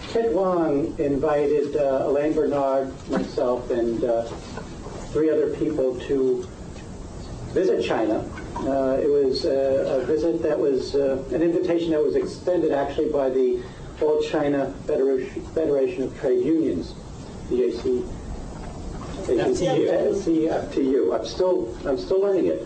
Kit Wong invited Elaine, Bernard, myself, and 3 other people to visit China. It was a visit that was an invitation that was extended actually by the All China Federation of Trade Unions, the AFL-CIO. I'm still learning it.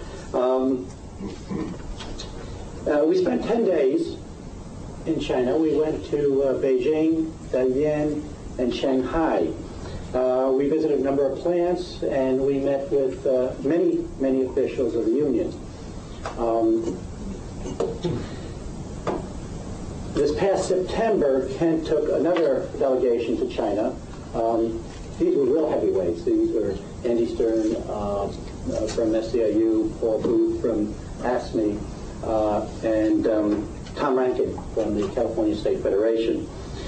We spent 10 days in China. We went to Beijing, Dalian, and Shanghai. We visited a number of plants, and we met with many officials of the union. This past September, Kent took another delegation to China. These were real heavyweights. These were Andy Stern from SCIU, Paul Booth from ASME, and Tom Rankin from the California State Federation.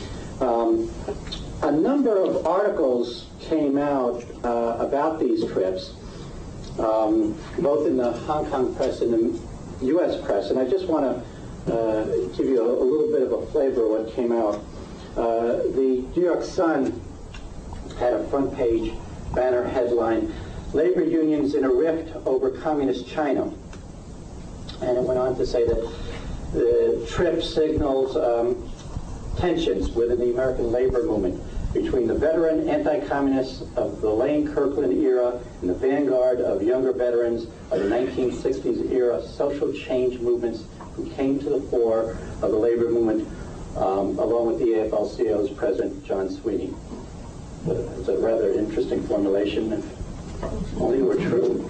A number of articles came out about these trips, both in the Hong Kong press and the U.S. press, and I just want to give you a little bit of a flavor of what came out. The New York Sun had a front page banner headline, "Labor Unions in a Rift Over Communist China." And it went on to say that the trip signals tensions within the American labor movement between the veteran anti-communists of the Elaine Kirkland era and the vanguard of younger veterans of the 1960s era social change movements who came to the fore of the labor movement along with the AFL-CIO's president, John Sweeney. It's a rather interesting formulation, if only it were true.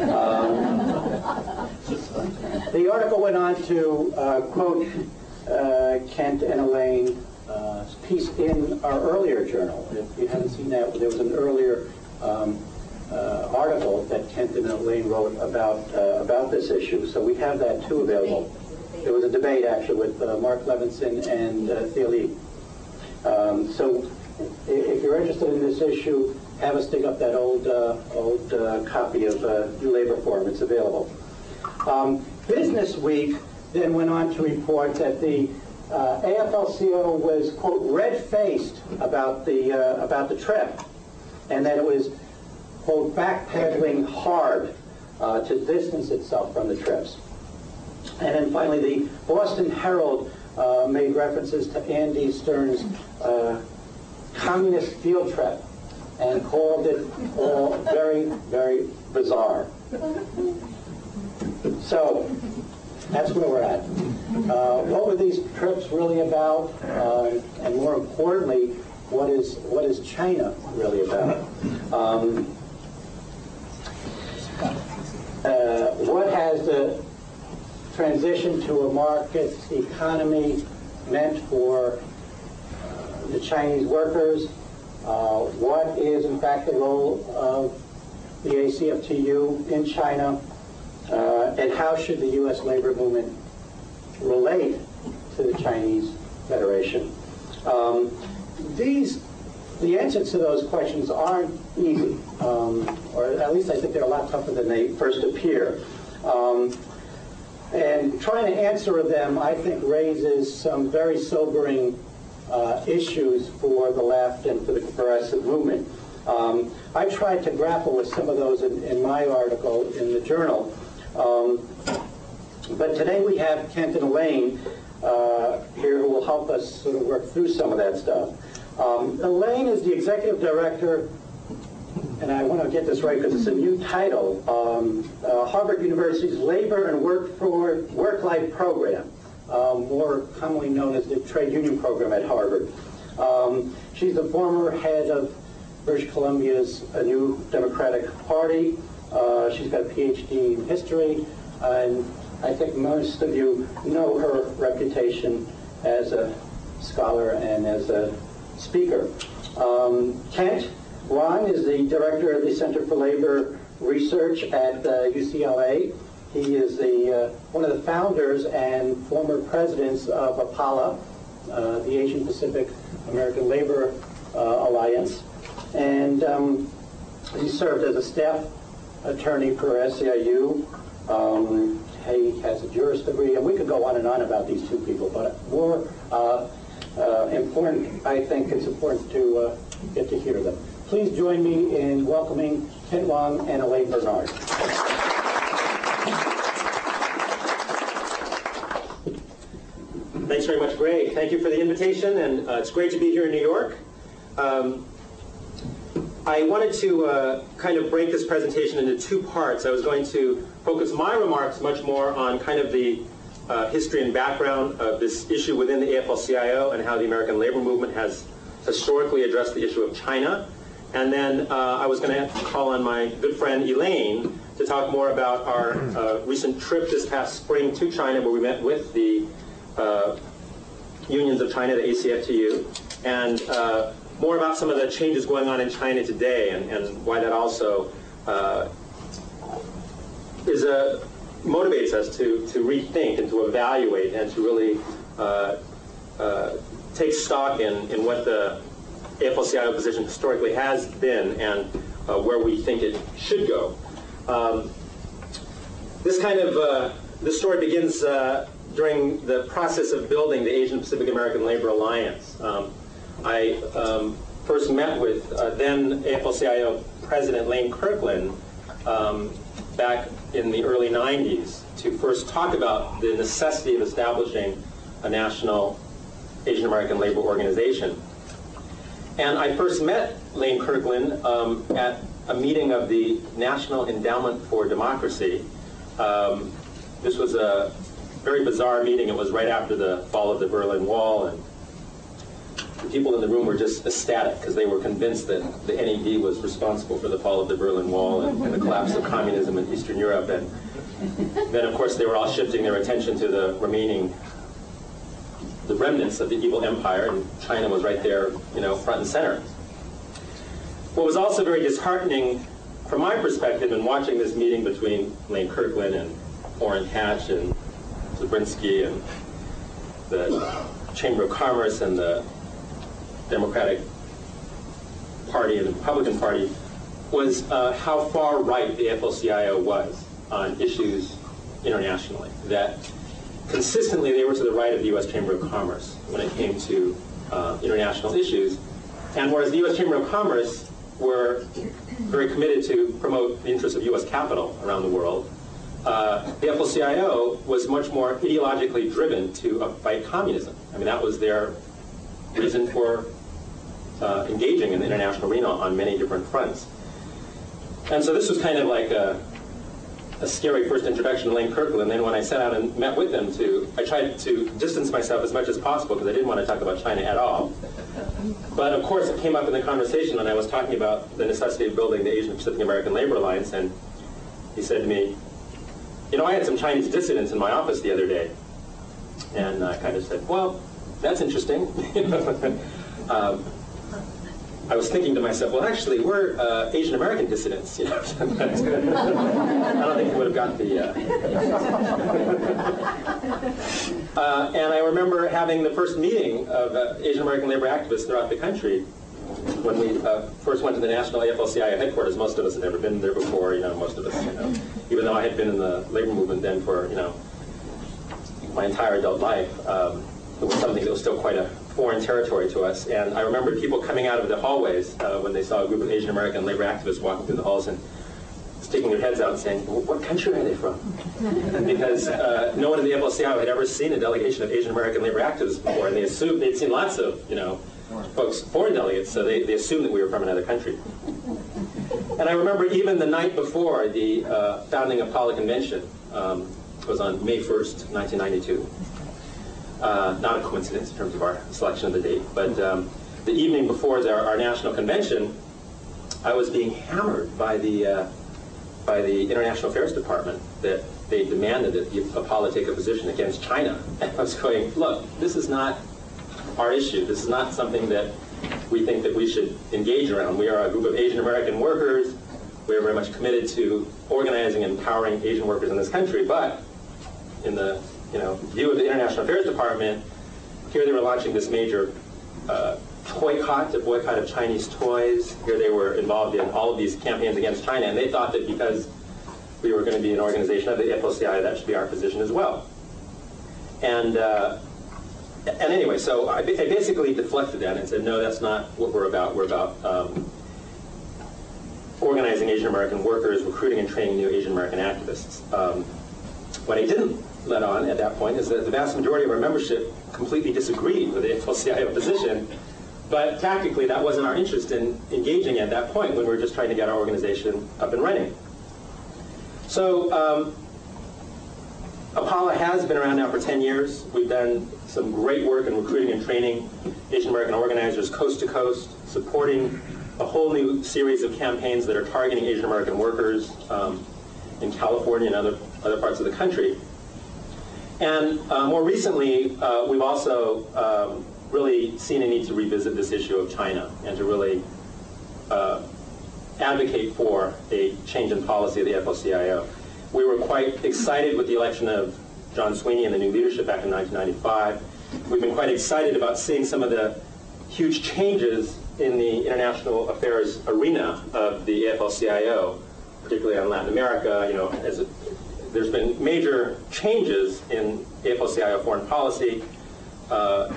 The article went on to quote Kent and Elaine's piece in our earlier journal. If you haven't seen that, there was an earlier article that Kent and Elaine wrote about this issue. So we have that too available. There was a debate actually with Mark Levinson and Thea Lee. So if you're interested in this issue, have us dig up that old copy of New Labor Forum. It's available. Business Week then went on to report that the AFL-CIO was, quote, red-faced about the trip, and that it was, quote, backpedaling hard to distance itself from the trips. And then finally, the Boston Herald made references to Andy Stern's communist field trip and called it all very, very bizarre. So that's where we're at. What were these trips really about? And more importantly, what is China really about? What has the transition to a market economy meant for the Chinese workers? What is, in fact, the role of the ACFTU in China? And how should the U.S. labor movement relate to the Chinese Federation? The answers to those questions aren't easy, or at least I think they're a lot tougher than they first appear. And trying to answer them, I think, raises some very sobering issues for the left and for the progressive movement. I tried to grapple with some of those in my article in the journal. But today we have Kent and Elaine here who will help us sort of work through some of that stuff. Elaine is the executive director, and I want to get this right because it's a new title, Harvard University's Labor and Work-Life Program, more commonly known as the Trade Union Program at Harvard. She's the former head of British Columbia's New Democratic Party. She's got a PhD in history, and I think most of you know her reputation as a scholar and as a speaker. Kent Wong is the director of the Center for Labor Research at UCLA. He is one of the founders and former presidents of APALA, the Asian Pacific American Labor Alliance. And he served as a staff attorney for SCIU. He has a juris degree, and we could go on and on about these two people, but more important. I think it's important to get to hear them. Please join me in welcoming Ken Wong and Elaine Bernard. Thanks very much, Greg. Thank you for the invitation, and it's great to be here in New York. I wanted to kind of break this presentation into two parts. I was going to focus my remarks much more on kind of the history and background of this issue within the AFL-CIO and how the American labor movement has historically addressed the issue of China. And then I was going to call on my good friend Elaine to talk more about our recent trip this past spring to China, where we met with the unions of China, the ACFTU, and more about some of the changes going on in China today, and why that also motivates us to rethink and to evaluate and to really take stock in what the AFL-CIO position historically has been and where we think it should go. This story begins during the process of building the Asian Pacific American Labor Alliance. I first met with then AFL-CIO President Elaine back in the early 90s to first talk about the necessity of establishing a national Asian American labor organization. And I first met Elaine at a meeting of the National Endowment for Democracy. This was a very bizarre meeting. It was right after the fall of the Berlin Wall, and the people in the room were just ecstatic because they were convinced that the NED was responsible for the fall of the Berlin Wall and the collapse of communism in Eastern Europe. And then, of course, they were all shifting their attention to the remnants of the evil empire, and China was right there, front and center. What was also very disheartening from my perspective in watching this meeting between Elaine and Orrin Hatch and Zabrinsky and the Chamber of Commerce and the Democratic Party and the Republican Party was how far right the AFL-CIO was on issues internationally. That consistently they were to the right of the U.S. Chamber of Commerce when it came to international issues. And whereas the U.S. Chamber of Commerce were very committed to promote the interests of U.S. capital around the world, the AFL-CIO was much more ideologically driven to fight communism. I mean, that was their reason for engaging in the international arena on many different fronts. And so this was kind of like a scary first introduction to Elaine and then when I sat out and met with them, I tried to distance myself as much as possible because I didn't want to talk about China at all. But of course it came up in the conversation when I was talking about the necessity of building the Asian Pacific American Labor Alliance, and he said to me, I had some Chinese dissidents in my office the other day. And I kind of said, well, that's interesting. I was thinking to myself, well, actually, we're Asian American dissidents. I don't think we would have got the. And I remember having the first meeting of Asian American labor activists throughout the country when we first went to the National AFL-CIO headquarters. Most of us had never been there before. Most of us, even though I had been in the labor movement then for my entire adult life, it was something that was still quite a foreign territory to us. And I remember people coming out of the hallways when they saw a group of Asian American labor activists walking through the halls and sticking their heads out and saying, well, what country are they from? Because no one in the AFL-CIO had ever seen a delegation of Asian American labor activists before, and they assumed they'd seen lots of folks, foreign delegates, so they assumed that we were from another country. And I remember even the night before the founding Apollo Convention, was on May 1st, 1992. Not a coincidence in terms of our selection of the date, but the evening before our national convention, I was being hammered by the International Affairs Department that they demanded that Apollo take a position against China. And I was going, look, this is not our issue. This is not something that we think that we should engage around. We are a group of Asian American workers. We are very much committed to organizing and empowering Asian workers in this country, but in the view of the International Affairs Department, here they were launching this major boycott of Chinese toys. Here they were involved in all of these campaigns against China, and they thought that because we were going to be an organization of the AFL-CIO, that should be our position as well. And And anyway, so I basically deflected that and said, no, that's not what we're about. We're about organizing Asian American workers, recruiting and training new Asian American activists. What I didn't let on at that point is that the vast majority of our membership completely disagreed with the AFL-CIO position, but tactically that wasn't our interest in engaging at that point when we were just trying to get our organization up and running. So APALA has been around now for 10 years. We've done some great work in recruiting and training Asian American organizers coast to coast, supporting a whole new series of campaigns that are targeting Asian American workers in California and other parts of the country. And more recently, we've also really seen a need to revisit this issue of China and to really advocate for a change in policy of the AFL-CIO. We were quite excited with the election of John Sweeney and the new leadership back in 1995. We've been quite excited about seeing some of the huge changes in the international affairs arena of the AFL-CIO, particularly on Latin America. You know, there's been major changes in AFL-CIO foreign policy. The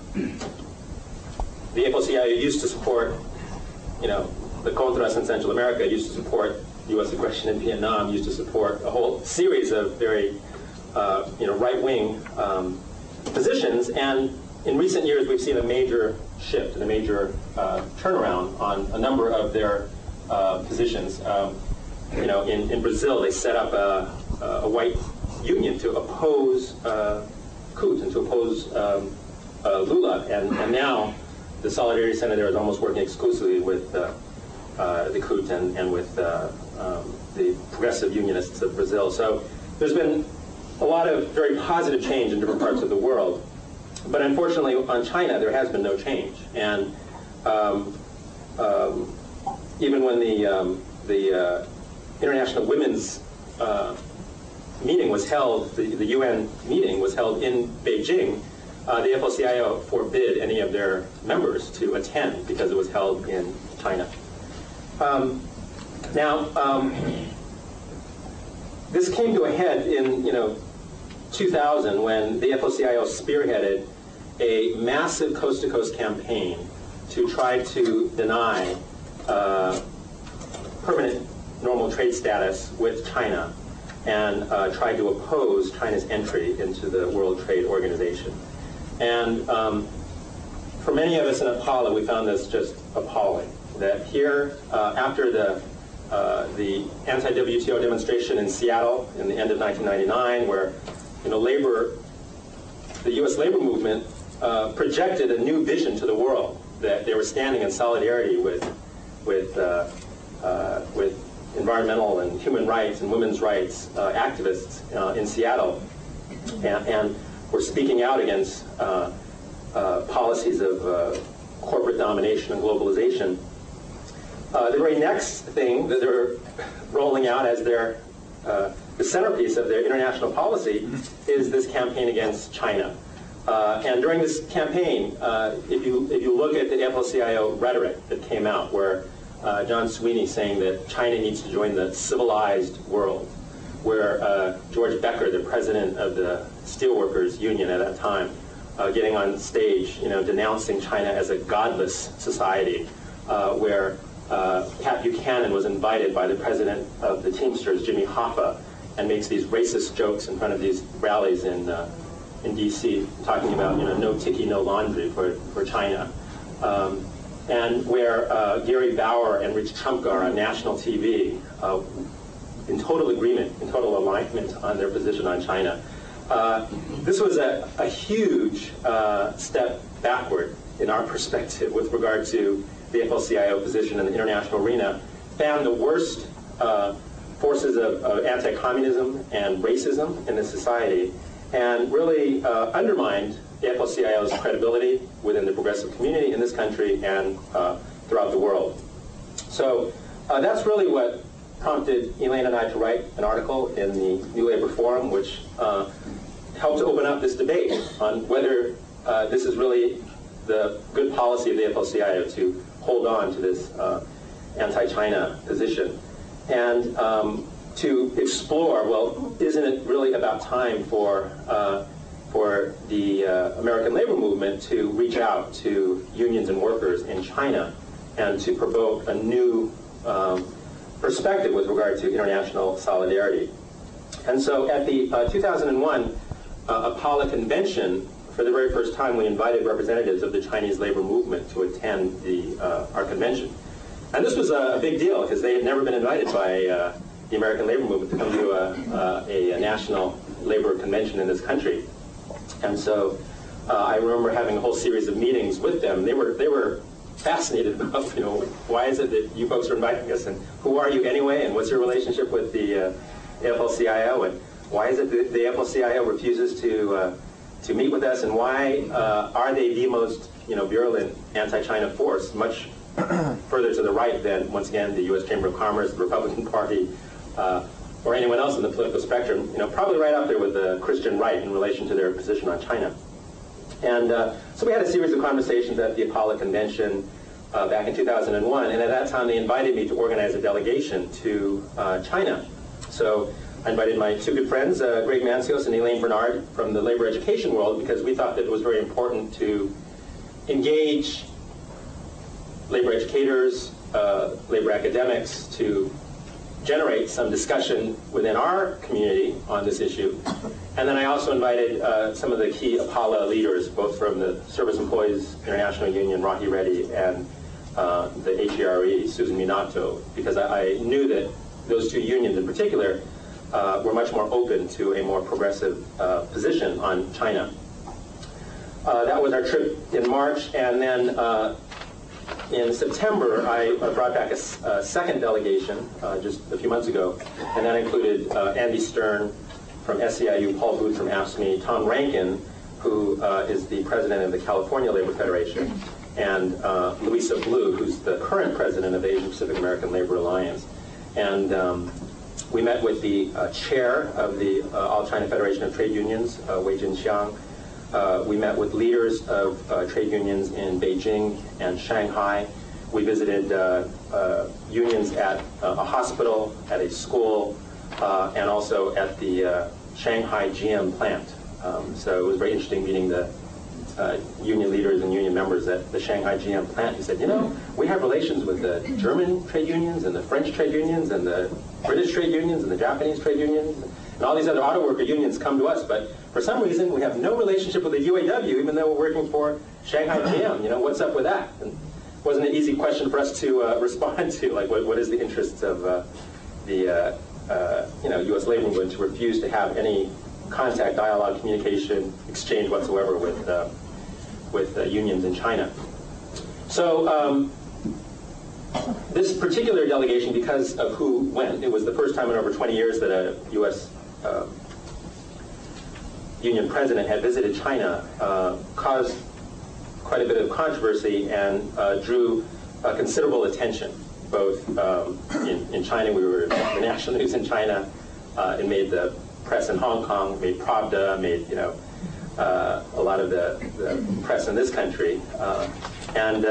AFL-CIO used to support, you know, the Contras in Central America, used to support U.S. aggression in Vietnam, used to support a whole series of very, you know, right-wing positions. And in recent years, we've seen a major shift and a major turnaround on a number of their positions. You know, in Brazil, they set up a white union to oppose CUT and to oppose Lula, and now the Solidarity Center there is almost working exclusively with the CUT and with the progressive unionists of Brazil. So there's been a lot of very positive change in different parts of the world. But unfortunately, on China, there has been no change. And even when the International Women's meeting was held, the UN meeting was held in Beijing, the AFL-CIO forbid any of their members to attend because it was held in China. This came to a head in 2000 when the AFL-CIO spearheaded a massive coast-to-coast campaign to try to deny permanent normal trade status with China and tried to oppose China's entry into the World Trade Organization. And for many of us in APALA, we found this just appalling. That here, after the anti-WTO demonstration in Seattle in the end of 1999, where the U.S. labor movement projected a new vision to the world, that they were standing in solidarity with environmental and human rights and women's rights activists in Seattle, and were speaking out against policies of corporate domination and globalization. The very next thing that they're rolling out as their the centerpiece of their international policy is this campaign against China. And during this campaign, if you look at the AFL-CIO rhetoric that came out, where John Sweeney saying that China needs to join the civilized world, where George Becker, the president of the Steelworkers Union at that time, getting on stage, denouncing China as a godless society, where Pat Buchanan was invited by the president of the Teamsters, Jimmy Hoffa, and makes these racist jokes in front of these rallies in D.C., talking about no tiki, no laundry for China, and where Gary Bauer and Rich Trumka are on national TV in total agreement, in total alignment on their position on China. This was a huge step backward in our perspective with regard to the AFL-CIO position in the international arena, found the worst forces of anti-communism and racism in this society, and really undermined the AFL-CIO's credibility within the progressive community in this country and throughout the world. So that's really what prompted Elaine and I to write an article in the New Labor Forum, which helped to open up this debate on whether this is really the good policy of the AFL-CIO to hold on to this anti-China position, and to explore, well, isn't it really about time for for the American labor movement to reach out to unions and workers in China and to provoke a new perspective with regard to international solidarity. And so at the 2001 Apollo Convention, for the very first time, we invited representatives of the Chinese labor movement to attend our convention. And this was a big deal because they had never been invited by the American labor movement to come to a national labor convention in this country. And so I remember having a whole series of meetings with them. They were fascinated about, why is it that you folks are inviting us, and who are you anyway, and what's your relationship with the AFL-CIO, and why is it that the AFL-CIO refuses to meet with us, and why are they the most virulent anti-China force, much further to the right than, once again, the U.S. Chamber of Commerce, the Republican Party, or anyone else in the political spectrum, probably right up there with the Christian right in relation to their position on China. And so we had a series of conversations at the Apollo Convention back in 2001, and at that time they invited me to organize a delegation to China. So I invited my two good friends, Greg Mancios and Elaine Bernard, from the labor education world, because we thought that it was very important to engage labor educators, labor academics, to generate some discussion within our community on this issue. And then I also invited some of the key Apollo leaders, both from the Service Employees International Union, Rahi Reddy, and the AARE, Susan Minato, because I knew that those two unions in particular were much more open to a more progressive position on China. That was our trip in March, and then in September, I brought back a second delegation just a few months ago, and that included Andy Stern from SEIU, Paul Booth from AFSCME, Tom Rankin, who is the president of the California Labor Federation, and Louisa Blue, who's the current president of the Asian Pacific American Labor Alliance. And we met with the chair of the All China Federation of Trade Unions, Wei Jinxiang. We met with leaders of trade unions in Beijing and Shanghai. We visited unions at a hospital, at a school, and also at the Shanghai GM plant. So it was very interesting meeting the union leaders and union members at the Shanghai GM plant. He said, we have relations with the German trade unions and the French trade unions and the British trade unions and the Japanese trade unions. And all these other auto worker unions come to us, but for some reason we have no relationship with the UAW, even though we're working for Shanghai GM. What's up with that? And it wasn't an easy question for us to respond to, like what is the interests of the U.S. labor movement to refuse to have any contact, dialogue, communication, exchange whatsoever with unions in China. So this particular delegation, because of who went, it was the first time in over 20 years that a U.S. union president had visited China, caused quite a bit of controversy and drew considerable attention. Both in China, we were the national news in China. It made the press in Hong Kong, made Pravda, made a lot of the press in this country, and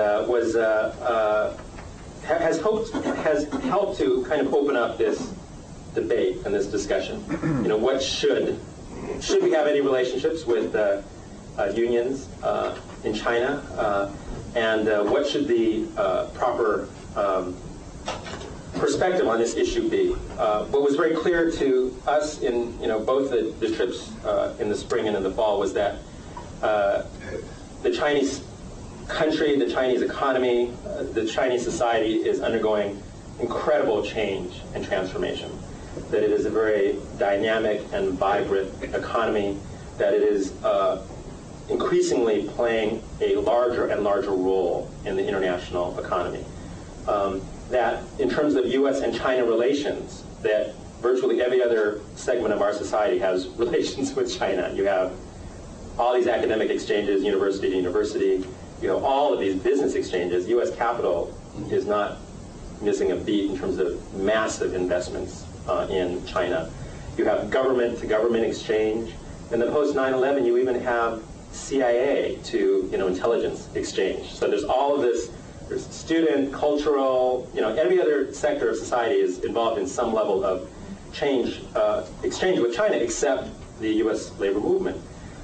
has helped to kind of open up this debate and this discussion. What should we have any relationships with unions in China, and what should the proper perspective on this issue be? What was very clear to us in both the trips in the spring and in the fall was that the Chinese country, the Chinese economy, the Chinese society is undergoing incredible change and transformation. That it is a very dynamic and vibrant economy, that it is increasingly playing a larger and larger role in the international economy. That in terms of U.S. and China relations, that virtually every other segment of our society has relations with China. You have all these academic exchanges, university to university. You know, all of these business exchanges. U.S. capital is not missing a beat in terms of massive investments in China. You have government-to-government exchange. In the post-9/11, you even have CIA to intelligence exchange. So there's all of this. There's student, cultural, every other sector of society is involved in some level of exchange with China, except the U.S. labor movement.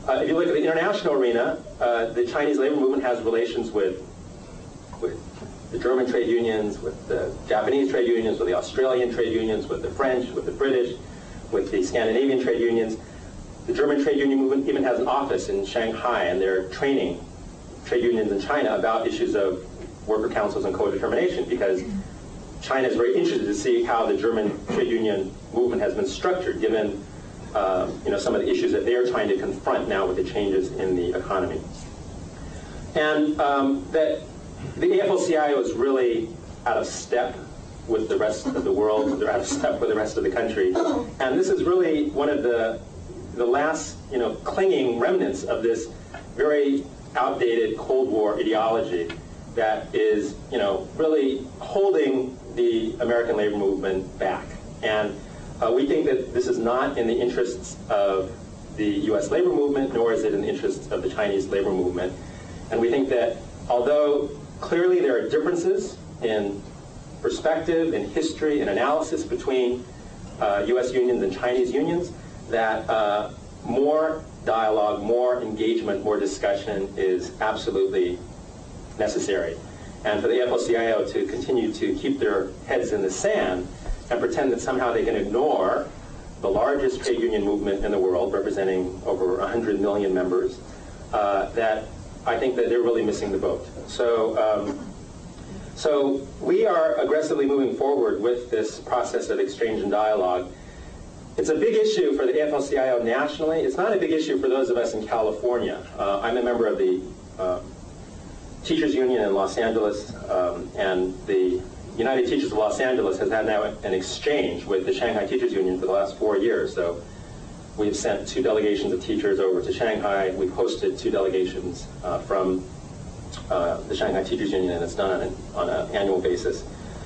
If you look at the international arena, the Chinese labor movement has relations with the German trade unions, with the Japanese trade unions, with the Australian trade unions, with the French, with the British, with the Scandinavian trade unions. The German trade union movement even has an office in Shanghai, and they're training trade unions in China about issues of worker councils and co-determination, because China is very interested to see how the German trade union movement has been structured, given some of the issues that they are trying to confront now with the changes in the economy. And that the AFL-CIO is really out of step with the rest of the world. They're out of step with the rest of the country. And this is really one of the last clinging remnants of this very outdated Cold War ideology that is really holding the American labor movement back. And we think that this is not in the interests of the U.S. labor movement, nor is it in the interests of the Chinese labor movement. And we think that although clearly there are differences in perspective, in history, and analysis between U.S. unions and Chinese unions, that more dialogue, more engagement, more discussion is absolutely necessary. And for the AFL-CIO to continue to keep their heads in the sand and pretend that somehow they can ignore the largest trade union movement in the world, representing over 100 million members, that I think that they're really missing the boat. So we are aggressively moving forward with this process of exchange and dialogue. It's a big issue for the AFL-CIO nationally. It's not a big issue for those of us in California. I'm a member of the Teachers Union in Los Angeles, and the United Teachers of Los Angeles has had now an exchange with the Shanghai Teachers Union for the last 4 years. So we've sent 2 delegations of teachers over to Shanghai. We've hosted 2 delegations from the Shanghai Teachers Union, and it's done on an annual basis.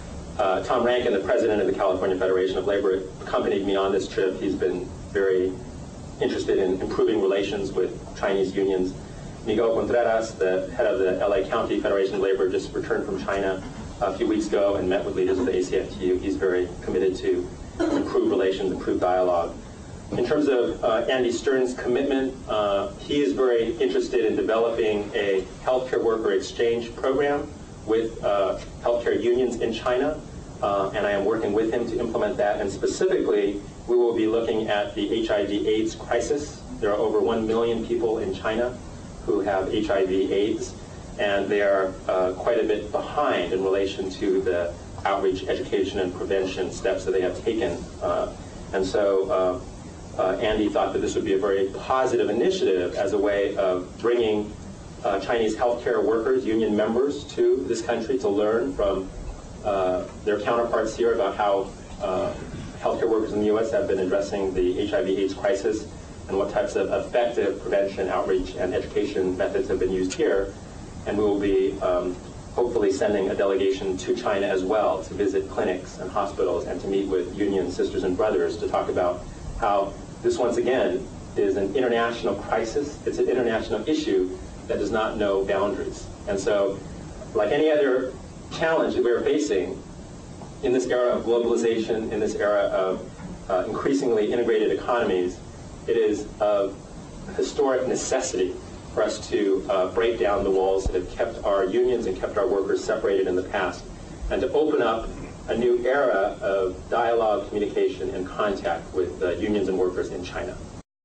Tom Rankin, the president of the California Federation of Labor, accompanied me on this trip. He's been very interested in improving relations with Chinese unions. Miguel Contreras, the head of the LA County Federation of Labor, just returned from China a few weeks ago and met with leaders of the ACFTU. He's very committed to improve relations, improve dialogue. In terms of Andy Stern's commitment, he is very interested in developing a healthcare worker exchange program with healthcare unions in China, and I am working with him to implement that. And specifically, we will be looking at the HIV/AIDS crisis. There are over 1 million people in China who have HIV/AIDS, and they are quite a bit behind in relation to the outreach, education, and prevention steps that they have taken. And so Andy thought that this would be a very positive initiative as a way of bringing Chinese healthcare workers, union members, to this country to learn from their counterparts here about how healthcare workers in the U.S. have been addressing the HIV/AIDS crisis and what types of effective prevention, outreach, and education methods have been used here. And we will be hopefully sending a delegation to China as well to visit clinics and hospitals and to meet with union sisters and brothers to talk about how this, once again, is an international crisis. It's an international issue that does not know boundaries. And so, like any other challenge that we're facing in this era of globalization, in this era of increasingly integrated economies, it is of historic necessity for us to break down the walls that have kept our unions and kept our workers separated in the past, and to open up a new era of dialogue, communication, and contact with unions and workers in China.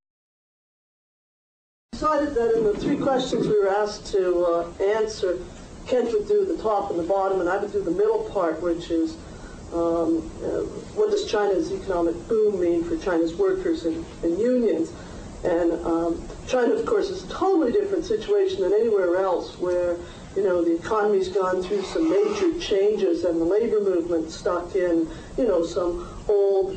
Decided that in the 3 questions we were asked to answer, Kent would do the top and the bottom, and I would do the middle part, which is what does China's economic boom mean for China's workers and unions? And China, of course, is a totally different situation than anywhere else, where the economy's gone through some major changes, and the labor movement stuck in some old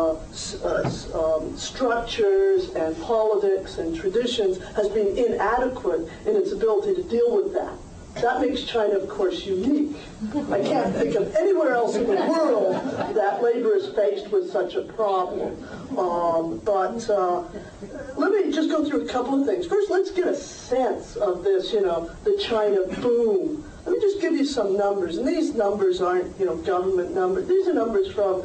structures and politics and traditions, has been inadequate in its ability to deal with that. That makes China, of course, unique. I can't think of anywhere else in the world that labor is faced with such a problem. But let me just go through a couple of things. First, let's get a sense of this, the China boom. Let me just give you some numbers, and these numbers aren't, government numbers. These are numbers from,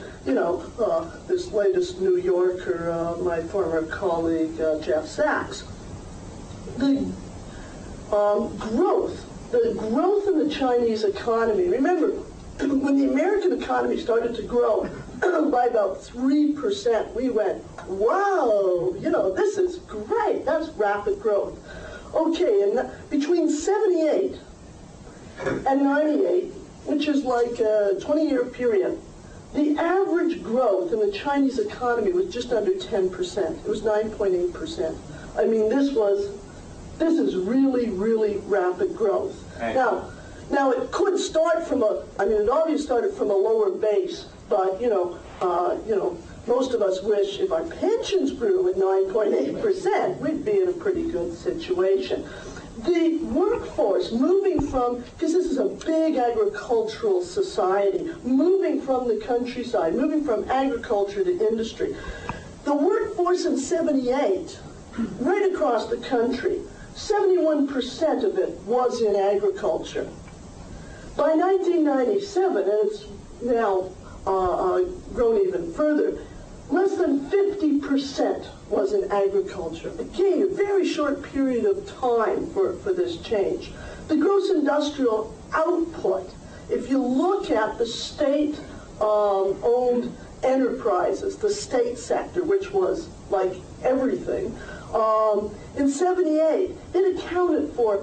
this latest New Yorker, my former colleague, Jeff Sachs. the growth in the Chinese economy. Remember, when the American economy started to grow by about 3%, we went, wow, you know, this is great. That's rapid growth. Okay, and between 78 and 98, which is like a 20-year period, the average growth in the Chinese economy was just under 10%. It was 9.8%. I mean, this is really, really rapid growth. Now it could start from it obviously started from a lower base, but most of us wish if our pensions grew at 9.8%, we'd be in a pretty good situation. The workforce moving from, because this is a big agricultural society, moving from the countryside, moving from agriculture to industry. The workforce in 78, right across the country, 71% of it was in agriculture. By 1997, and it's now grown even further, less than 50% was in agriculture. Again, a very short period of time for this change. The gross industrial output, if you look at the state-owned enterprises, the state sector, which was like everything, in 78, it accounted for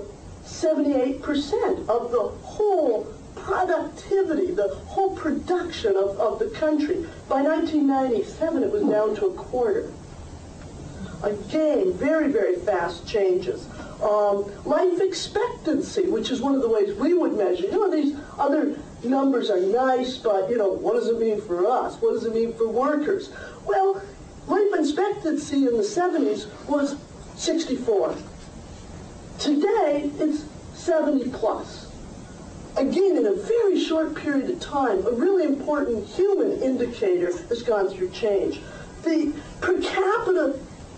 78% of the whole productivity, the whole production of the country. By 1997, it was down to a quarter. Again, very, very fast changes. Life expectancy, which is one of the ways we would measure. You know, these other numbers are nice, but, you know, what does it mean for us? What does it mean for workers? Well, life expectancy in the 70s was 64. Today, it's 70 plus. Again, in a very short period of time, a really important human indicator has gone through change. The per capita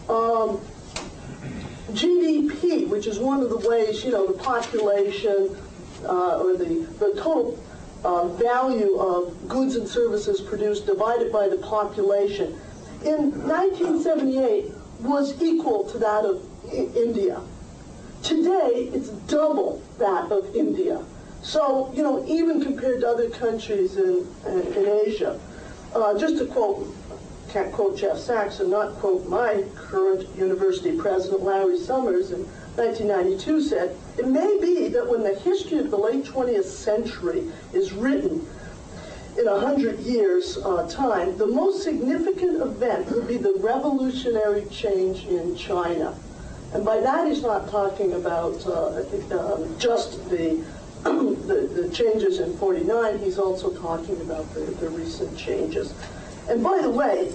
GDP, which is one of the ways, you know, the population or the total value of goods and services produced divided by the population, in 1978 was equal to that of India. Today, it's double that of India. So, you know, even compared to other countries in Asia, just to quote, can't quote Jeff Sachs and not quote my current university president, Larry Summers, in 1992 said, it may be that when the history of the late 20th century is written in 100 years' time, the most significant event will be the revolutionary change in China. And by that he's not talking about just the changes in 49, he's also talking about the recent changes. And by the way,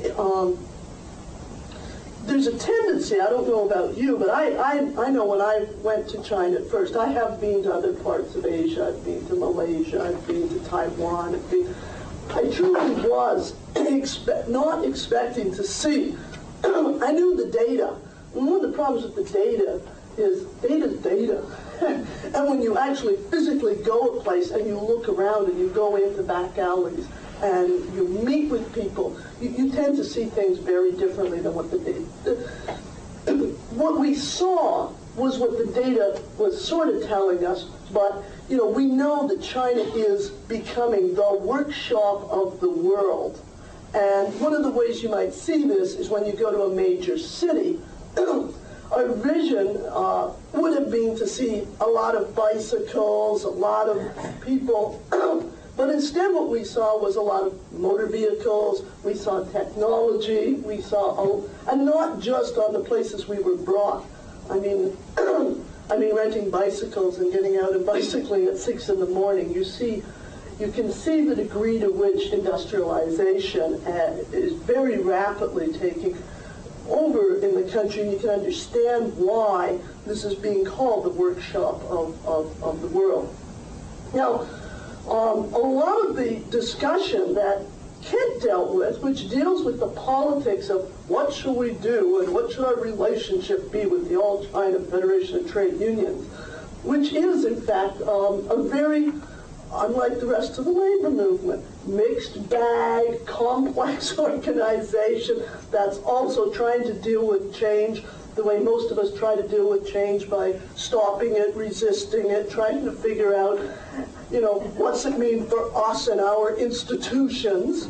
there's a tendency, I don't know about you, but I know when I went to China at first, I have been to other parts of Asia, I've been to Malaysia, I've been to Taiwan, I truly was not expecting to see. I knew the data. And one of the problems with the data is data's data. And when you actually physically go a place and you look around and you go into back alleys and you meet with people, you tend to see things very differently than what the data. What we saw was what the data was sort of telling us, but you know, we know that China is becoming the workshop of the world. And one of the ways you might see this is when you go to a major city. Our vision would have been to see a lot of bicycles, a lot of people, but instead what we saw was a lot of motor vehicles, we saw technology, we saw, and not just on the places we were brought. I mean, renting bicycles and getting out and bicycling at 6 in the morning, you can see the degree to which industrialization is very rapidly taking over in the country, and you can understand why this is being called the workshop of the world. Now, a lot of the discussion that Kent dealt with, which deals with the politics of what should we do and what should our relationship be with the All China Federation of Trade Unions, which is, in fact, a very, unlike the rest of the labor movement, mixed bag, complex organization that's also trying to deal with change. the way most of us try to deal with change by stopping it, resisting it, trying to figure out, what's it mean for us and our institutions.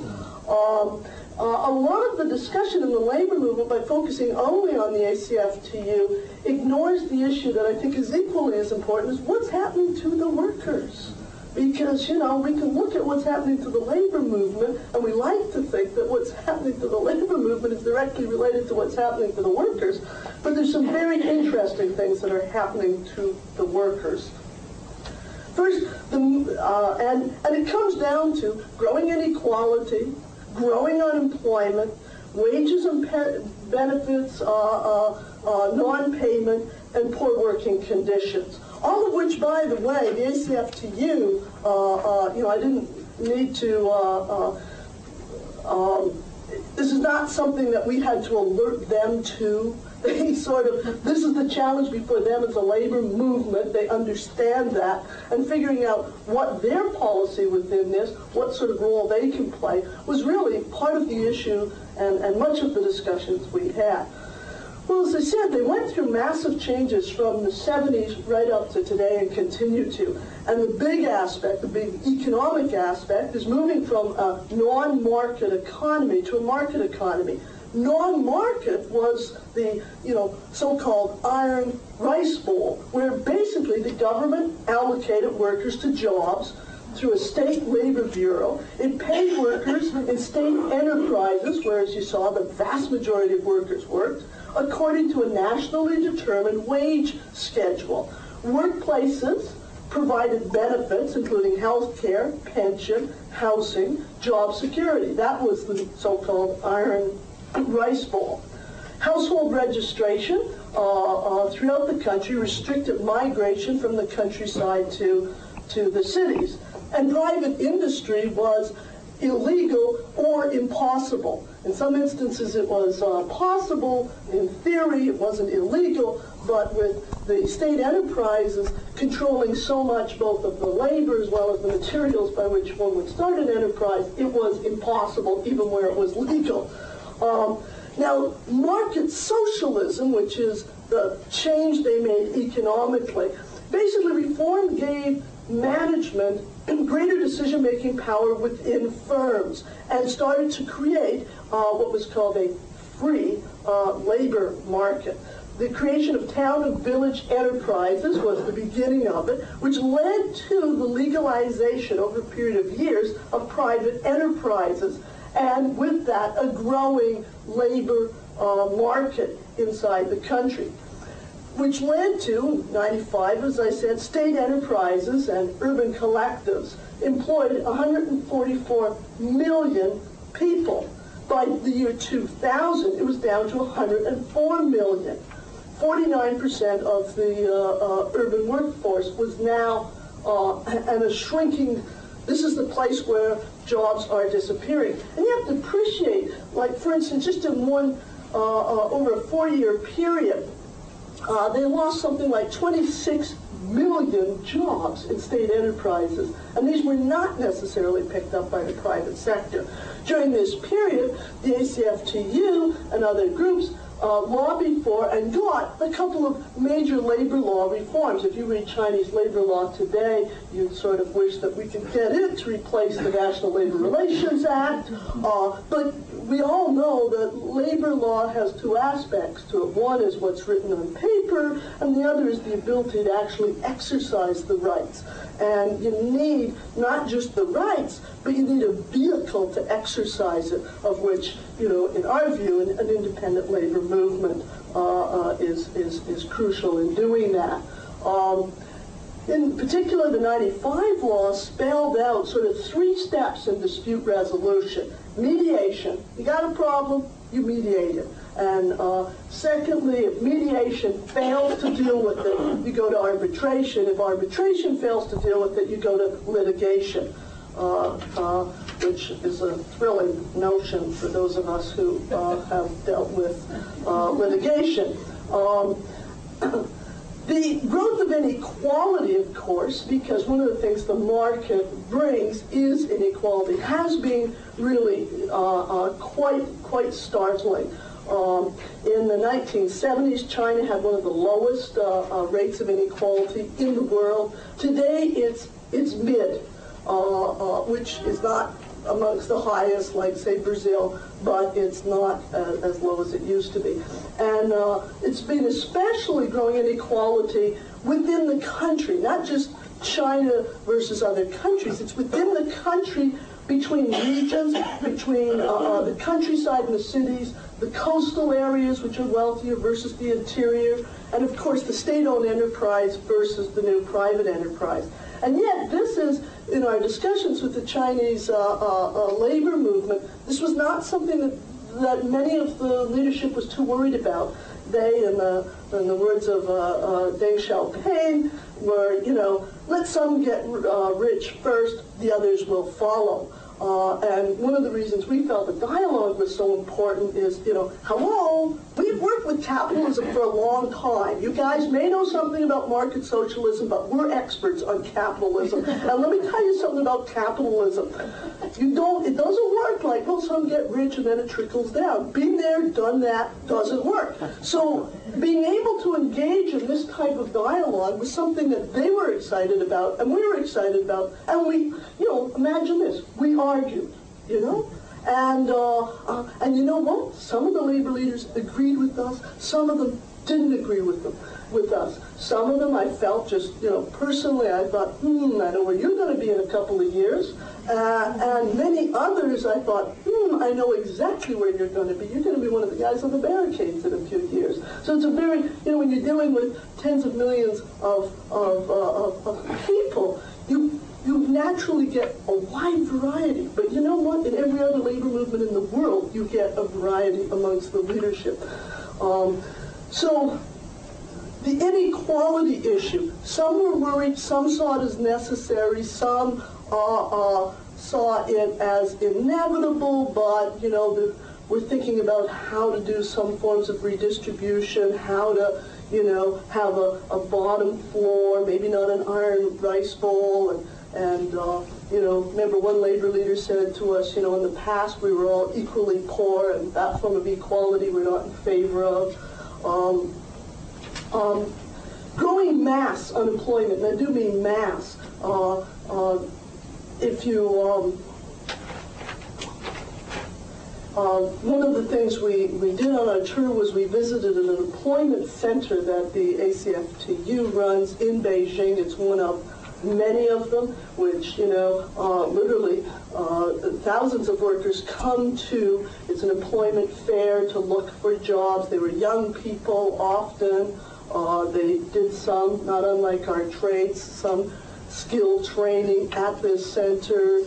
A lot of the discussion in the labor movement, by focusing only on the ACFTU, ignores the issue that I think is equally as important, is what's happening to the workers. Because, we can look at what's happening to the labor movement, and we like to think that what's happening to the labor movement is directly related to what's happening to the workers, but there's some very interesting things that are happening to the workers. First, and it comes down to growing inequality, growing unemployment, wages and benefits, non-payment, and poor working conditions. All of which, by the way, the ACFTU, I didn't need to, this is not something that we had to alert them to. They this is the challenge before them as a labor movement. They understand that, and figuring out what their policy within this, what sort of role they can play, was really part of the issue and much of the discussions we had. Well, as I said, they went through massive changes from the 70s right up to today and continue to. And the big aspect, the big economic aspect, is moving from a non-market economy to a market economy. Non-market was the, so-called iron rice bowl, where basically the government allocated workers to jobs through a state labor bureau. It paid workers in state enterprises, where, as you saw, the vast majority of workers worked, according to a nationally determined wage schedule. Workplaces provided benefits, including health care, pension, housing, job security. That was the so-called iron rice bowl. Household registration throughout the country restricted migration from the countryside to the cities. And private industry was illegal or impossible. In some instances it was possible, in theory it wasn't illegal, but with the state enterprises controlling so much both of the labor as well as the materials by which one would start an enterprise, it was impossible even where it was legal. Now, market socialism, which is the change they made economically, basically reform gave management greater decision-making power within firms and started to create what was called a free labor market. The creation of town and village enterprises was the beginning of it, which led to the legalization over a period of years of private enterprises, and with that, a growing labor market inside the country, which led to, 95, as I said, state enterprises and urban collectives employed 144 million people. By the year 2000, it was down to 104 million. 49% of the urban workforce was now, and a shrinking. This is the place where jobs are disappearing. And you have to appreciate, like, for instance, just in one, over a 4-year period, they lost something like 26 million jobs in state enterprises, and these were not necessarily picked up by the private sector. During this period, the ACFTU and other groups lobbied for and got a couple of major labor law reforms. If you read Chinese labor law today, you'd sort of wish that we could get it to replace the National Labor Relations Act, but we all know that labor law has two aspects to it. One is what's written on paper, and the other is the ability to actually exercise the rights. And you need not just the rights, but you need a vehicle to exercise it, of which, in our view, an independent labor movement is crucial in doing that. In particular, the 95 law spelled out sort of 3 steps in dispute resolution. Mediation. You got a problem, you mediate it. And secondly, if mediation fails to deal with it, you go to arbitration. If arbitration fails to deal with it, you go to litigation, which is a thrilling notion for those of us who have dealt with litigation. The growth of inequality, of course, because one of the things the market brings is inequality, has been really quite startling. In the 1970s, China had one of the lowest rates of inequality in the world. Today, it's mid, which is not amongst the highest, like, say, Brazil, but it's not as low as it used to be. And it's been especially growing inequality within the country, not just China versus other countries. It's within the country, between regions, between the countryside and the cities, the coastal areas, which are wealthier, versus the interior, and of course the state-owned enterprise versus the new private enterprise. And yet, this is, in our discussions with the Chinese labor movement, this was not something that many of the leadership was too worried about. They, in the words of Deng Xiaoping, were, let some get rich first, the others will follow. And one of the reasons we felt the dialogue was so important is, hello, we've worked with capitalism for a long time. You guys may know something about market socialism, but we're experts on capitalism. And let me tell you something about capitalism. It doesn't work like, well, some get rich and then it trickles down. Been there, done that, doesn't work. So being able to engage in this type of dialogue was something that they were excited about, and we were excited about. And we, imagine this, we argued, and you know what? Some of the labor leaders agreed with us, some of them didn't agree with us. Some of them I felt just, personally, I thought, I know where you're going to be in a couple of years. And many others I thought, I know exactly where you're going to be. You're going to be one of the guys on the barricades in a few years. So it's a very, when you're dealing with tens of millions of people, you naturally get a wide variety. But you know what? In every other labor movement in the world, you get a variety amongst the leadership. So the inequality issue, some were worried, some saw it as necessary, some saw it as inevitable, but we're thinking about how to do some forms of redistribution, how to have a bottom floor, maybe not an iron rice bowl, and remember one labor leader said to us, in the past we were all equally poor, and that form of equality we're not in favor of. Growing mass unemployment, and I do mean mass. If you, one of the things we did on our tour was we visited an employment center that the AFL-CIO runs in Beijing. It's one of many of them, which, literally thousands of workers come to. It's an employment fair to look for jobs. They were young people often. They did some, not unlike our trades, some skill training at this center.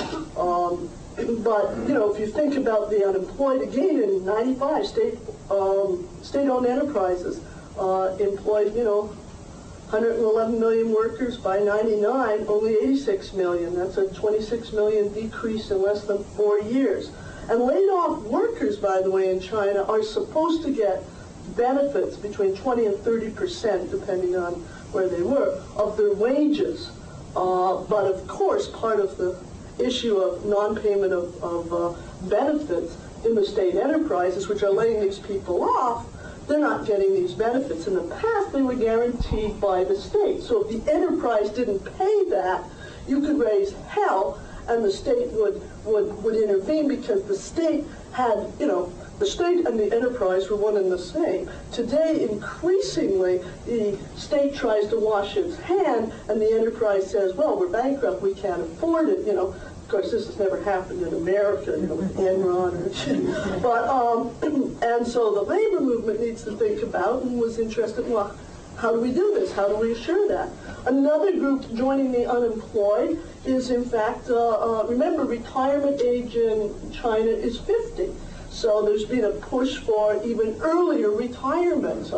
But, if you think about the unemployed, again, in 95, state-owned enterprises employed, 111 million workers. By 99, only 86 million. That's a 26 million decrease in less than 4 years. And laid-off workers, by the way, in China are supposed to get benefits between 20 and 30%, depending on where they were, of their wages. But of course, part of the issue of non-payment of benefits in the state enterprises, which are laying these people off, they're not getting these benefits. In the past, they were guaranteed by the state. So if the enterprise didn't pay that, you could raise hell, and the state would intervene, because the state had, the state and the enterprise were one and the same. Today, increasingly, the state tries to wash its hand, and the enterprise says, well, we're bankrupt, we can't afford it, Of course, this has never happened in America, with Enron or but, and so the labor movement needs to think about, and was interested in, well, how do we do this? How do we assure that? Another group joining the unemployed is, in fact, remember, retirement age in China is 50. So there's been a push for even earlier retirement.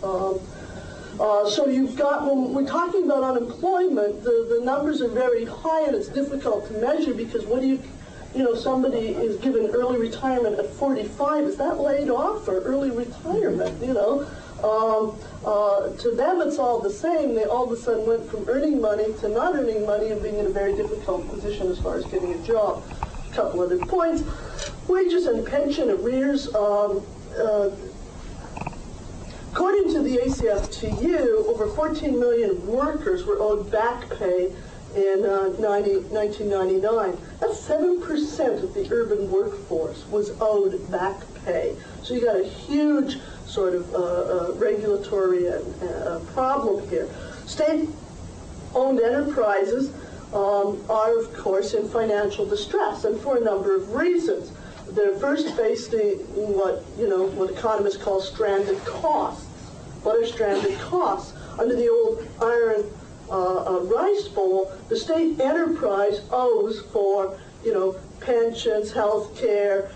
So you've got, when we're talking about unemployment, the numbers are very high, and it's difficult to measure, because what do you, somebody is given early retirement at 45, is that laid off or early retirement, To them it's all the same. They all of a sudden went from earning money to not earning money and being in a very difficult position as far as getting a job. A couple other points. Wages and pension arrears. according to the ACFTU, over 14 million workers were owed back pay in 1999. That's 7% of the urban workforce was owed back pay. So you got a huge sort of regulatory problem here. State-owned enterprises are, of course, in financial distress, and for a number of reasons. They're first facing what economists call stranded costs. What are stranded costs? Under the old iron rice bowl, the state enterprise owes for pensions, health care,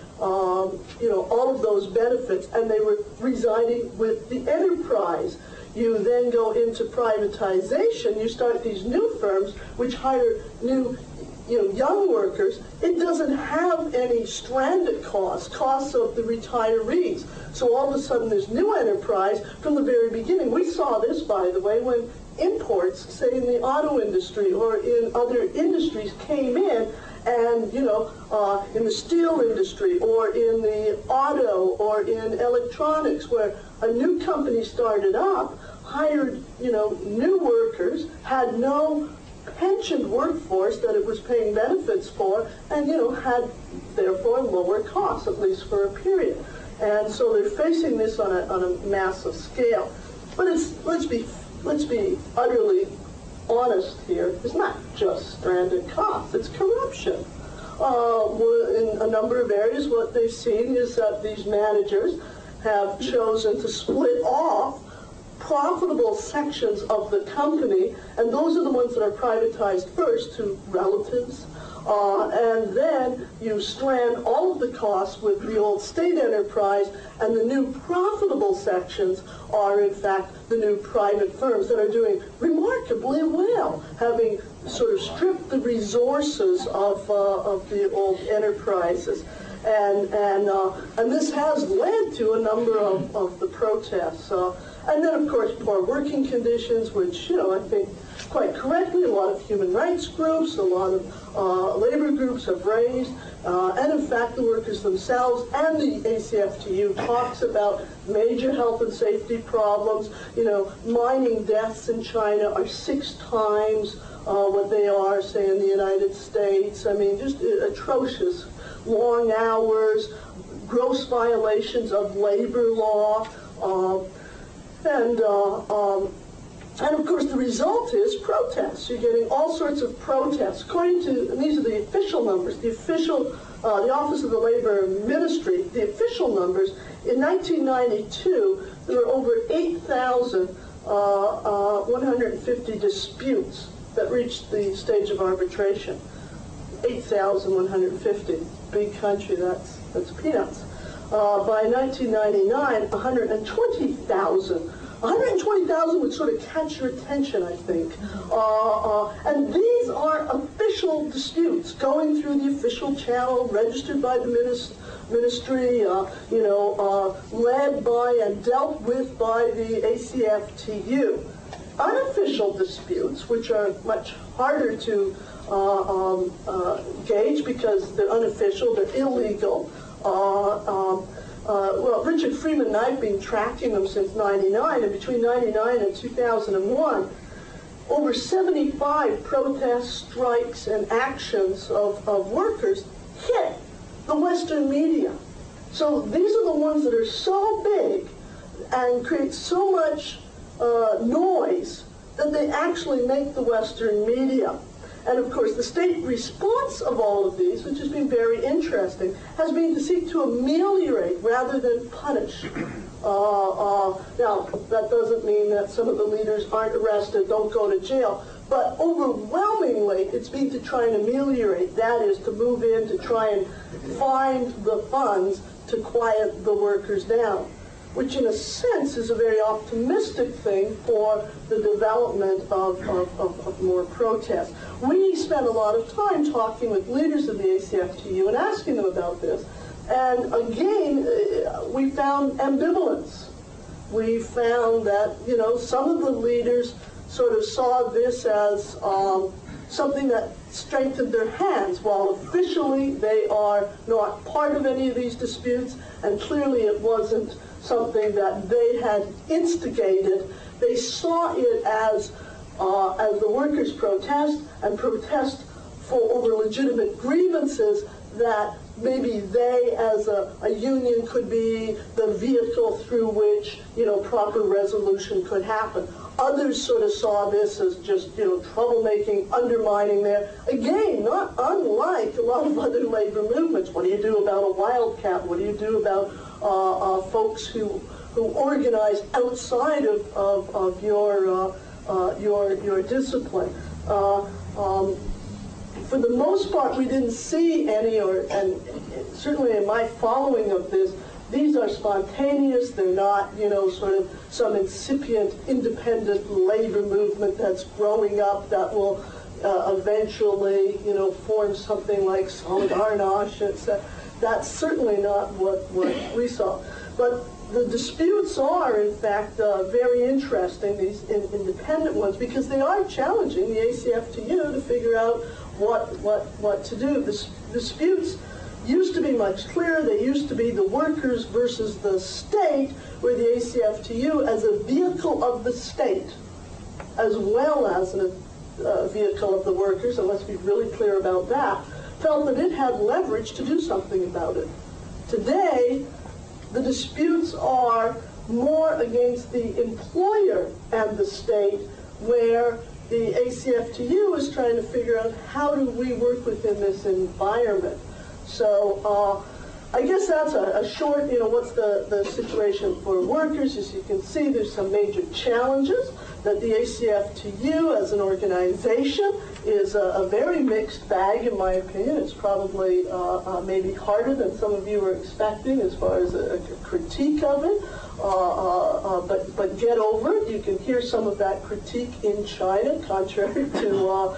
all of those benefits, and they were residing with the enterprise. You then go into privatization. You start these new firms which hire new young workers. It doesn't have any stranded costs of the retirees. So all of a sudden there's new enterprise from the very beginning. We saw this, by the way, when imports, say in the auto industry or in other industries, came in, and in the steel industry or in the auto or in electronics, where a new company started up, hired new workers, had no pensioned workforce that it was paying benefits for, and had therefore lower costs, at least for a period. And so they're facing this on a massive scale. But let's be utterly honest here. It's not just stranded costs, it's corruption. In a number of areas, what they've seen is that these managers have chosen to split off profitable sections of the company, and those are the ones that are privatized first to relatives, and then you strand all of the costs with the old state enterprise, and the new profitable sections are in fact the new private firms that are doing remarkably well, having sort of stripped the resources of the old enterprises. And this has led to a number of the protests. And then, of course, poor working conditions, which, I think quite correctly, a lot of human rights groups, a lot of labor groups have raised. And in fact, the workers themselves and the ACFTU talks about major health and safety problems. Mining deaths in China are 6 times what they are, say, in the United States. I mean, just atrocious. Long hours, gross violations of labor law, and of course the result is protests. You're getting all sorts of protests. According to, and these are the official numbers, the Office of the Labor Ministry, the official numbers, in 1992, there were over 8,150 disputes that reached the stage of arbitration. 8,150. Big country, that's peanuts. By 1999, 120,000. 120,000 would sort of catch your attention, I think. And these are official disputes going through the official channel, registered by the ministry, led by and dealt with by the ACFTU. Unofficial disputes, which are much harder to gauge because they're unofficial, they're illegal. Well, Richard Freeman and I have been tracking them since '99, and between '99 and 2001, over 75 protests, strikes, and actions of workers hit the Western media. So these are the ones that are so big and create so much noise that they actually make the Western media. And of course, the state response of all of these, which has been very interesting, has been to seek to ameliorate rather than punish. Now, that doesn't mean that some of the leaders aren't arrested, don't go to jail, but overwhelmingly, it's been to try and ameliorate. That is, to move in, to try and find the funds to quiet the workers down, which in a sense is a very optimistic thing for the development of more protests. We spent a lot of time talking with leaders of the ACFTU and asking them about this. And again, we found ambivalence. We found that, some of the leaders sort of saw this as something that strengthened their hands. While officially they are not part of any of these disputes, and clearly it wasn't something that they had instigated, they saw it as the workers' protest and protest over legitimate grievances, that maybe they, as a union, could be the vehicle through which, proper resolution could happen. Others sort of saw this as just, troublemaking, undermining their, again, not unlike a lot of other labor movements. What do you do about a wildcat? What do you do about folks who organize outside of your discipline? For the most part, we didn't see any, and certainly in my following of this, these are spontaneous. They're not, sort of some incipient independent labor movement that's growing up that will eventually, form something like Solidarność. That's certainly not what we saw. But the disputes are, in fact, very interesting, these independent ones, because they are challenging the ACFTU to figure out what to do. The disputes used to be much clearer. They used to be the workers versus the state, where the ACFTU, as a vehicle of the state, as well as a vehicle of the workers, and let's be really clear about that, felt that it had leverage to do something about it. Today, the disputes are more against the employer and the state, where the ACFTU is trying to figure out how do we work within this environment. So I guess that's a short, what's the situation for workers. As you can see, there's some major challenges that the ACFTU as an organization is a very mixed bag, in my opinion. It's probably maybe harder than some of you were expecting as far as a critique of it. But get over it. You can hear some of that critique in China, contrary to.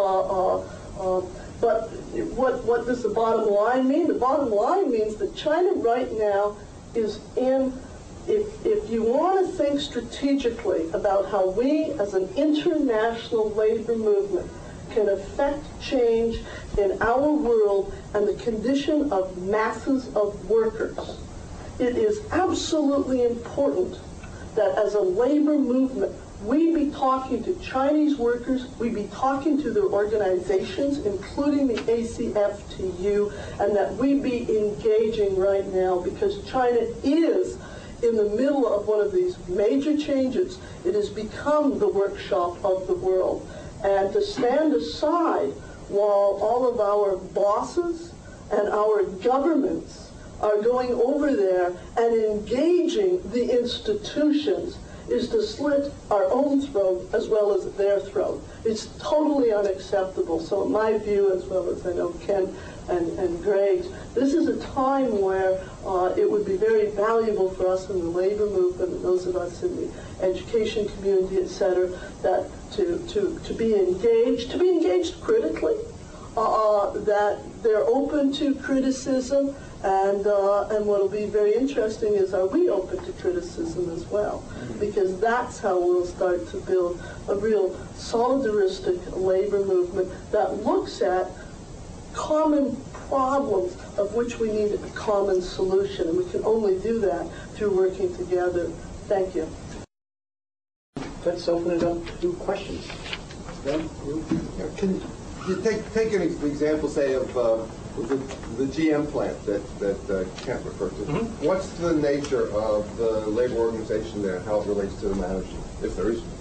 But what does the bottom line mean? The bottom line means that China right now is in. If you want to think strategically about how we, as an international labor movement, can affect change in our world and the condition of masses of workers, it is absolutely important that as a labor movement, we be talking to Chinese workers, we be talking to their organizations, including the ACFTU, and that we be engaging right now, because China is in the middle of one of these major changes. It has become the workshop of the world. And to stand aside while all of our bosses and our governments are going over there and engaging the institutions is to slit our own throat as well as their throat. It's totally unacceptable. So in my view, as well as I know Ken and Greg's, this is a time where it would be very valuable for us in the labor movement and those of us in the education community, et cetera, that to be engaged critically, that they're open to criticism, and what will be very interesting is, are we open to criticism as well? Because that's how we'll start to build a real solidaristic labor movement that looks at common problems of which we need a common solution, and we can only do that through working together. Thank you. Let's open it up to questions. Ben, you? Can you take an example, say, of the GM plant that Kent referred to? Mm-hmm. What's the nature of the labor organization there, and how it relates to the management, if there is?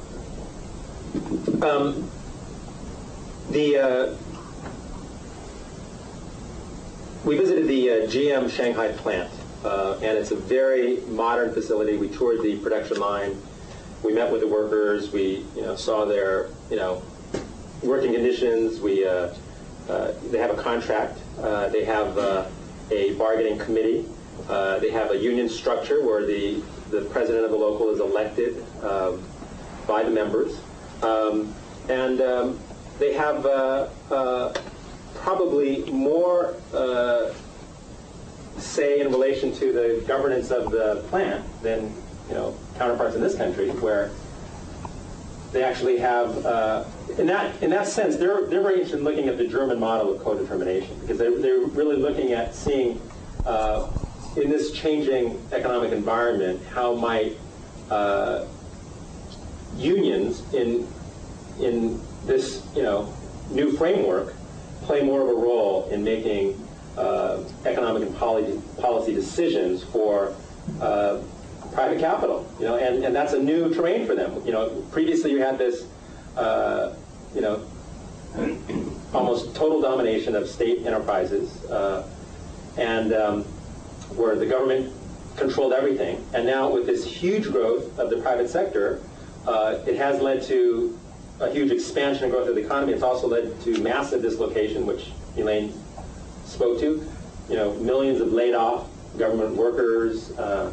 We visited the GM Shanghai plant, and it's a very modern facility. We toured the production line. We met with the workers. We, saw their, working conditions. We, they have a contract. They have a bargaining committee. They have a union structure where the president of the local is elected by the members, and they have probably more say in relation to the governance of the plant than counterparts in this country, where they actually have, in that sense, they're very interested in looking at the German model of co-determination, because they're really looking at seeing in this changing economic environment, how might unions in this new framework play more of a role in making economic and policy decisions for private capital, and that's a new terrain for them. Previously you had this, almost total domination of state enterprises, and where the government controlled everything. And now with this huge growth of the private sector, it has led to a huge expansion and growth of the economy. It's also led to massive dislocation, which Elaine spoke to. Millions of laid off government workers,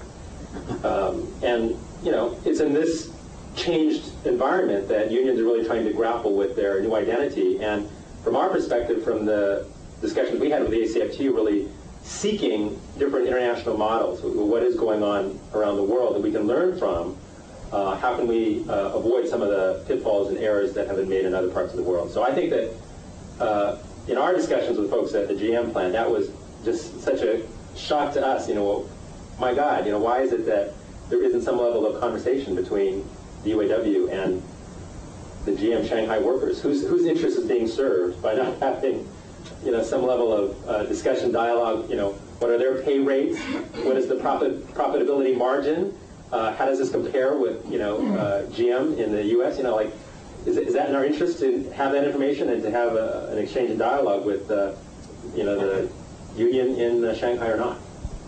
and it's in this changed environment that unions are really trying to grapple with their new identity. And from our perspective, from the discussions we had with the ACFTU, really seeking different international models, what is going on around the world that we can learn from. How can we avoid some of the pitfalls and errors that have been made in other parts of the world? So I think that in our discussions with folks at the GM plant, that was just such a shock to us. My God, why is it that there isn't some level of conversation between the UAW and the GM Shanghai workers? Whose interest is being served by not having some level of discussion, dialogue? What are their pay rates? What is the profitability margin? How does this compare with GM in the U.S.? Is that in our interest to have that information and to have an exchange and dialogue with the union in Shanghai or not?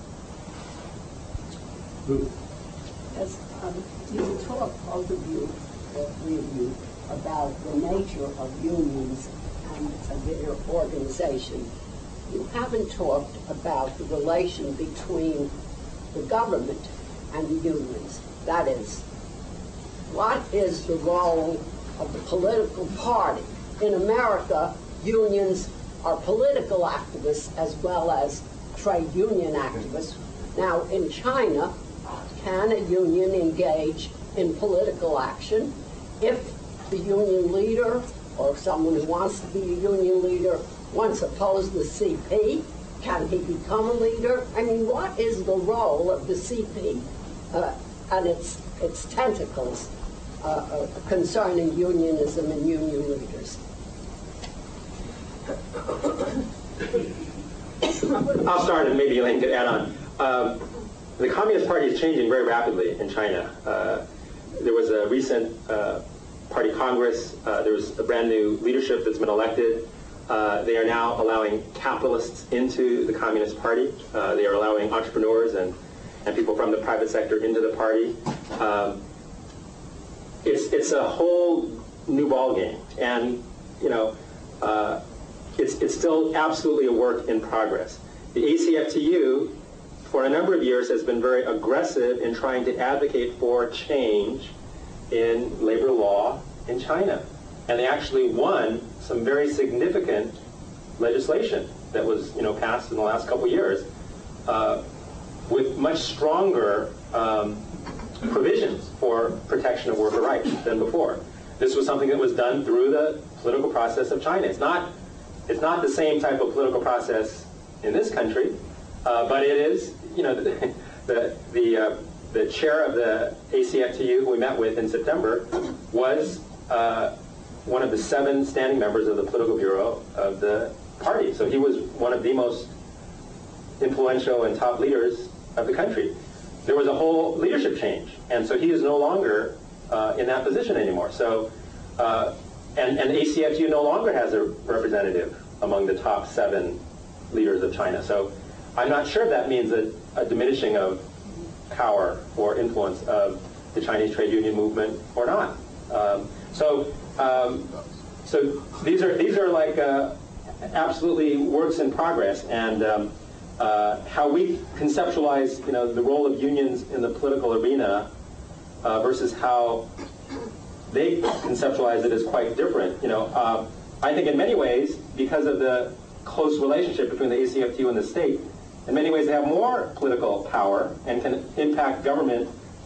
As you talk, both of you, or three of you, about the nature of unions and their organization, you haven't talked about the relation between the government and the unions. That is, what is the role of the political party? In America, unions are political activists as well as trade union activists. Now, in China, can a union engage in political action if the union leader or someone who wants to be a union leader once opposed the CP? Can he become a leader? I mean, what is the role of the CP and its tentacles concerning unionism and union leaders? I'll start, and maybe Elaine could add on. The Communist Party is changing very rapidly in China. There was a recent party congress. There was a brand new leadership that's been elected. They are now allowing capitalists into the Communist Party. They are allowing entrepreneurs and people from the private sector into the party. It's a whole new ballgame, and it's still absolutely a work in progress. The ACFTU, for a number of years, has been very aggressive in trying to advocate for change in labor law in China. And they actually won some very significant legislation that was passed in the last couple of years with much stronger provisions for protection of worker rights than before. This was something that was done through the political process of China. It's not the same type of political process in this country, but it is. The chair of the ACFTU, who we met with in September, was one of the 7 standing members of the political bureau of the party. So he was one of the most influential and top leaders of the country. There was a whole leadership change, and so he is no longer in that position anymore. So, and ACFTU no longer has a representative among the top 7 leaders of China. So I'm not sure if that means a diminishing of power or influence of the Chinese trade union movement or not. So these are like absolutely works in progress, and how we conceptualize the role of unions in the political arena versus how they conceptualize it is quite different. I think in many ways, because of the close relationship between the ACFTU and the state, in many ways they have more political power and can impact government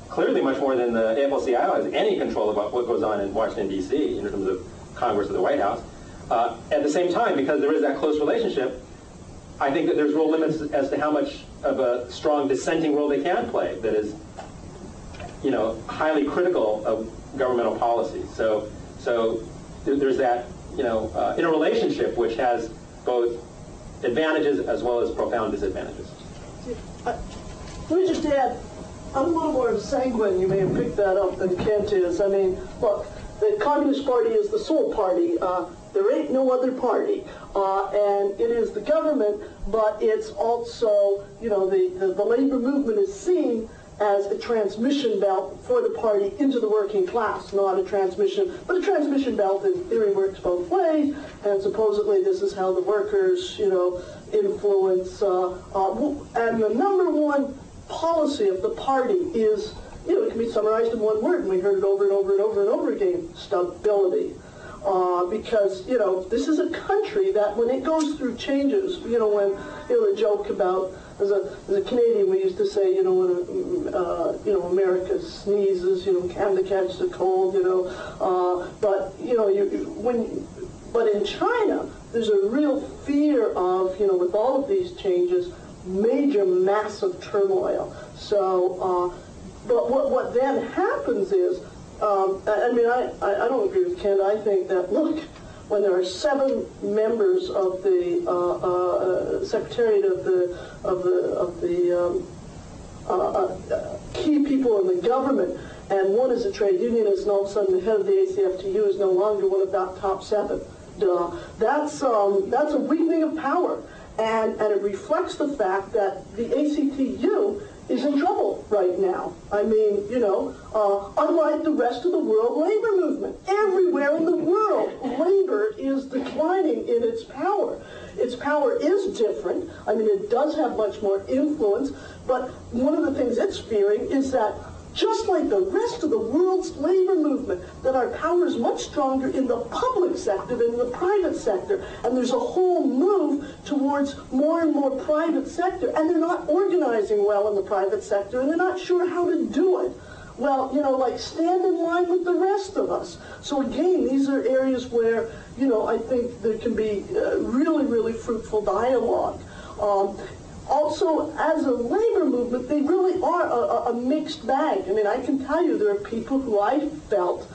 clearly much more than the AFL-CIO has any control about what goes on in Washington, D.C. in terms of Congress or the White House. At the same time, because there is that close relationship, I think that there's real limits as to how much of a strong dissenting role they can play that is, you know, highly critical of governmental policy. So there's that, you know, interrelationship which has both advantages as well as profound disadvantages. Let me just add, I'm a little more sanguine, you may have picked that up, than Kent is. I mean, look, the Communist Party is the sole party. There ain't no other party. And it is the government, but it's also, you know, the labor movement is seen as a transmission belt for the party into the working class, not a transmission, but a transmission belt in theory works both ways, and supposedly this is how the workers, you know, influence, and the number one policy of the party is, you know, it can be summarized in one word, and we heard it over and over and over and over again, stability. Because, you know, this is a country that when it goes through changes, you know, when, you know, the joke about, as a Canadian, we used to say, you know, when, you know, America sneezes, you know, can to catch the cold, you know, but, you know, but in China, there's a real fear of, you know, with all of these changes, major, massive turmoil. So, but what then happens is, I mean, I don't agree with Kent. I think that, look, when there are 7 members of the Secretariat of the key people in the government, and one is a trade unionist, and all of a sudden the head of the ACFTU is no longer one of that top 7. That's a weakening of power, and it reflects the fact that the ACTU is in trouble right now. I mean, you know, unlike the rest of the world labor movement, everywhere in the world, labor is declining in its power. Its power is different. I mean, it does have much more influence, but one of the things it's fearing is that just like the rest of the world's labor movement, that our power is much stronger in the public sector than in the private sector. And there's a whole move towards more and more private sector, and they're not organizing well in the private sector, and they're not sure how to do it. Well, you know, like, stand in line with the rest of us. So again, these are areas where, you know, I think there can be really, really fruitful dialogue. Also, as a labor movement, they really are a mixed bag. I mean, I can tell you there are people who I felt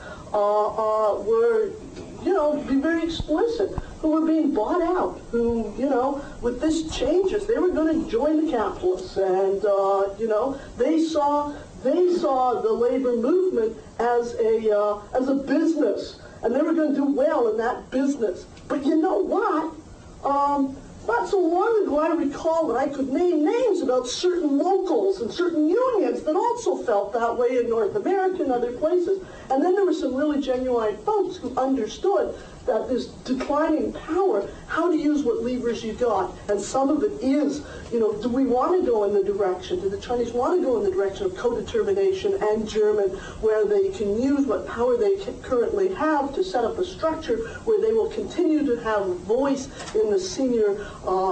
were, you know, be very explicit, who were being bought out, who, you know, with this changes, they were going to join the capitalists, and, you know, they saw the labor movement as a business, and they were going to do well in that business. But you know what? Not so long ago, I recall that I could name names about certain locals and certain unions that also felt that way in North America and other places. And then there were some really genuine folks who understood that this declining power, how to use what levers you got. And some of it is, you know, do we want to go in the direction, do the Chinese want to go in the direction of co-determination and German, where they can use what power they currently have to set up a structure where they will continue to have a voice in the senior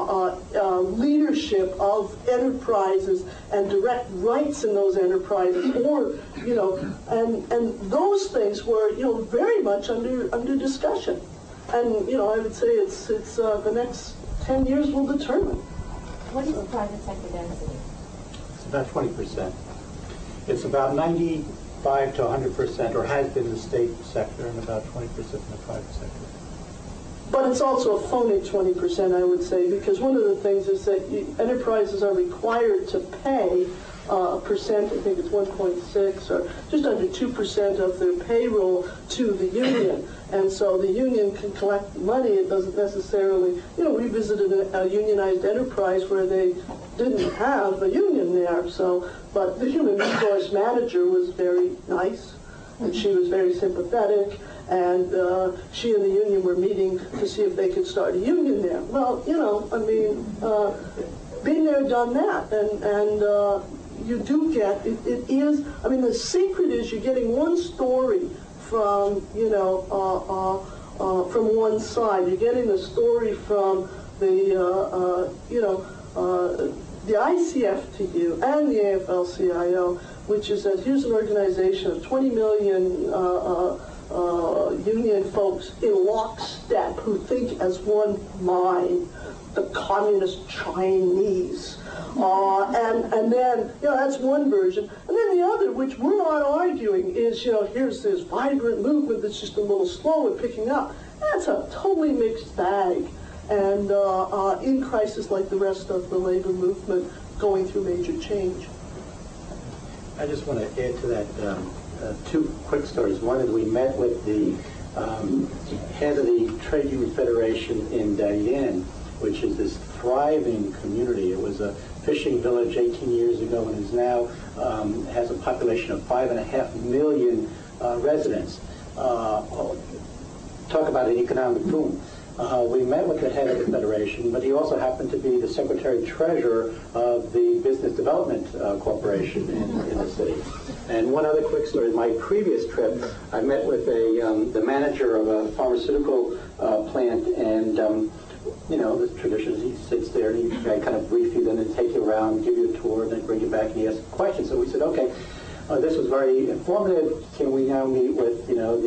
leadership of enterprises and direct rights in those enterprises, or, you know, and those things were, you know, very much under discussion. And, you know, I would say it's the next 10 years will determine. What is the private sector density? It's about 20%. It's about 95 to 100%, or has been the state sector, and about 20% in the private sector. But it's also a phony 20%, I would say, because one of the things is that enterprises are required to pay a percent, I think it's 1.6 or just under 2% of their payroll to the union. And so the union can collect money. It doesn't necessarily, you know, we visited a unionized enterprise where they didn't have a union there. So, but the human resource manager was very nice, and she was very sympathetic, and she and the union were meeting to see if they could start a union there. Well, you know, I mean, been there, done that, and you do get, it is, I mean, the secret is you're getting one story from, you know, from one side. You're getting the story from the, you know, the ICFTU and the AFL-CIO, which is that here's an organization of 20 million union folks in lockstep who think as one mind, the communist Chinese. And then, that's one version. And then the other, which we're not arguing, is, here's this vibrant movement that's just a little slow at picking up. That's a totally mixed bag. And in crisis like the rest of the labor movement, going through major change. I just want to add to that two quick stories. One is we met with the head of the Trade Union Federation in Darien, which is this thriving community. It was a fishing village 18 years ago and is now has a population of 5.5 million residents. Talk about an economic boom. We met with the head of the Federation, but he also happened to be the Secretary-Treasurer of the Business Development Corporation in the city. And one other quick story, my previous trip, I met with the manager of a pharmaceutical plant, and the tradition is he sits there and he kind of brief you, then take you around, give you a tour, and then bring you back and he asks questions. So we said, okay, this was very informative. Can we now meet with,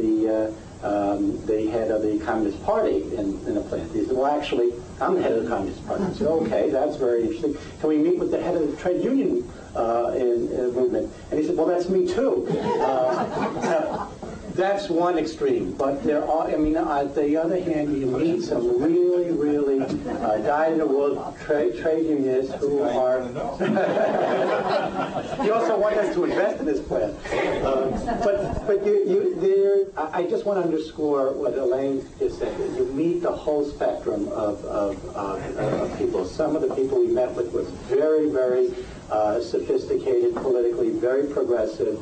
the head of the Communist Party in the plant? He said, well, actually, I'm the head of the Communist Party. I said, okay, that's very interesting. Can we meet with the head of the trade union movement? And he said, well, that's me too. That's one extreme, but there are, on the other hand, you meet some really, really dyed-in-the-wool trade unionists who are... He also wants us to invest in this plan. I just want to underscore what Elaine just said. You meet the whole spectrum of people. Some of the people we met with was very, very sophisticated politically, very progressive.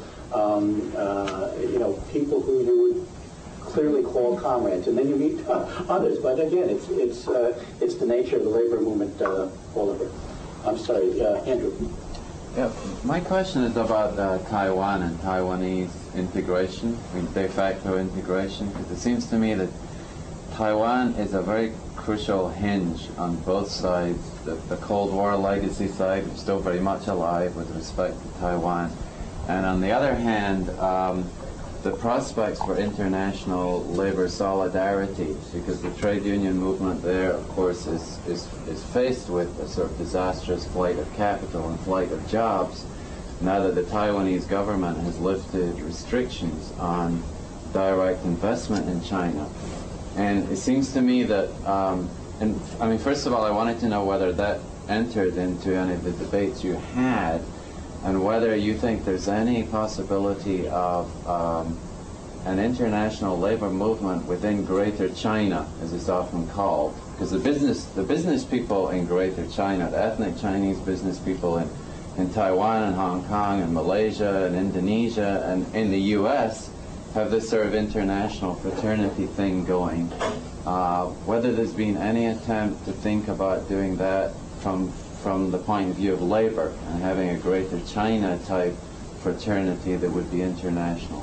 People who you would clearly call comrades, and then you meet others. But again, it's the nature of the labor movement all over. I'm sorry, Andrew. Yeah, my question is about Taiwan and Taiwanese integration, de facto integration, because it seems to me that Taiwan is a very crucial hinge on both sides. The Cold War legacy side is still very much alive with respect to Taiwan. And on the other hand, the prospects for international labor solidarity, because the trade union movement there, of course, is faced with a sort of disastrous flight of capital and flight of jobs, now that the Taiwanese government has lifted restrictions on direct investment in China. And it seems to me that, first of all, I wanted to know whether that entered into any of the debates you had, and whether you think there's any possibility of an international labor movement within Greater China, as it's often called. Because the business people in Greater China, the ethnic Chinese business people in Taiwan and Hong Kong and Malaysia and Indonesia and in the US have this sort of international fraternity thing going. Whether there's been any attempt to think about doing that from the point of view of labor and having a Greater China type fraternity that would be international.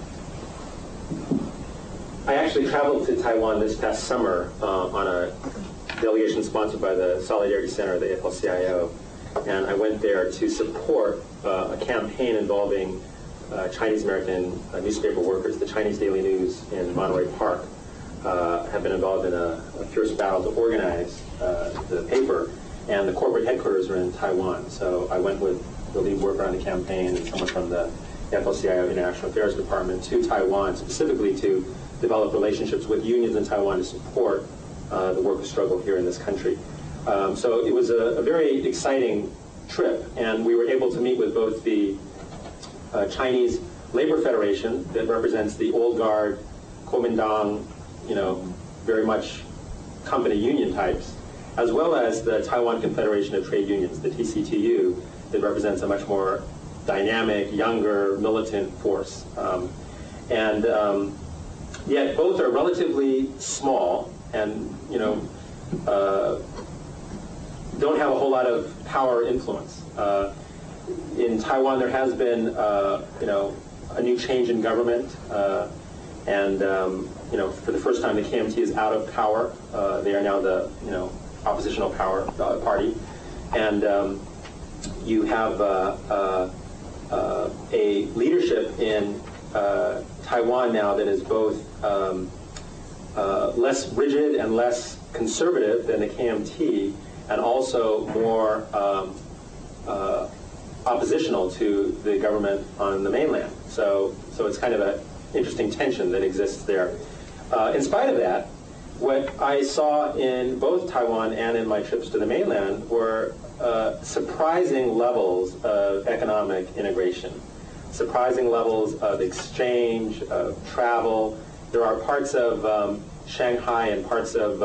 I actually traveled to Taiwan this past summer on a delegation sponsored by the Solidarity Center of the AFL-CIO, and I went there to support a campaign involving Chinese-American newspaper workers. The Chinese Daily News in Monterey Park have been involved in a fierce battle to organize the paper, and the corporate headquarters are in Taiwan. So I went with the lead worker on the campaign and someone from the AFL-CIO International Affairs Department to Taiwan, specifically to develop relationships with unions in Taiwan to support the worker struggle here in this country. So it was a very exciting trip, and we were able to meet with both the Chinese Labor Federation that represents the old guard, Kuomintang, very much company union types, as well as the Taiwan Confederation of Trade Unions, the TCTU, that represents a much more dynamic, younger, militant force. Yet both are relatively small and don't have a whole lot of power or influence. In Taiwan, there has been a new change in government, and for the first time, the KMT is out of power. They are now the oppositional power party, and you have a leadership in Taiwan now that is both less rigid and less conservative than the KMT, and also more oppositional to the government on the mainland. So it's kind of an interesting tension that exists there. In spite of that, what I saw in both Taiwan and in my trips to the mainland were surprising levels of economic integration, surprising levels of exchange, of travel. There are parts of Shanghai and parts of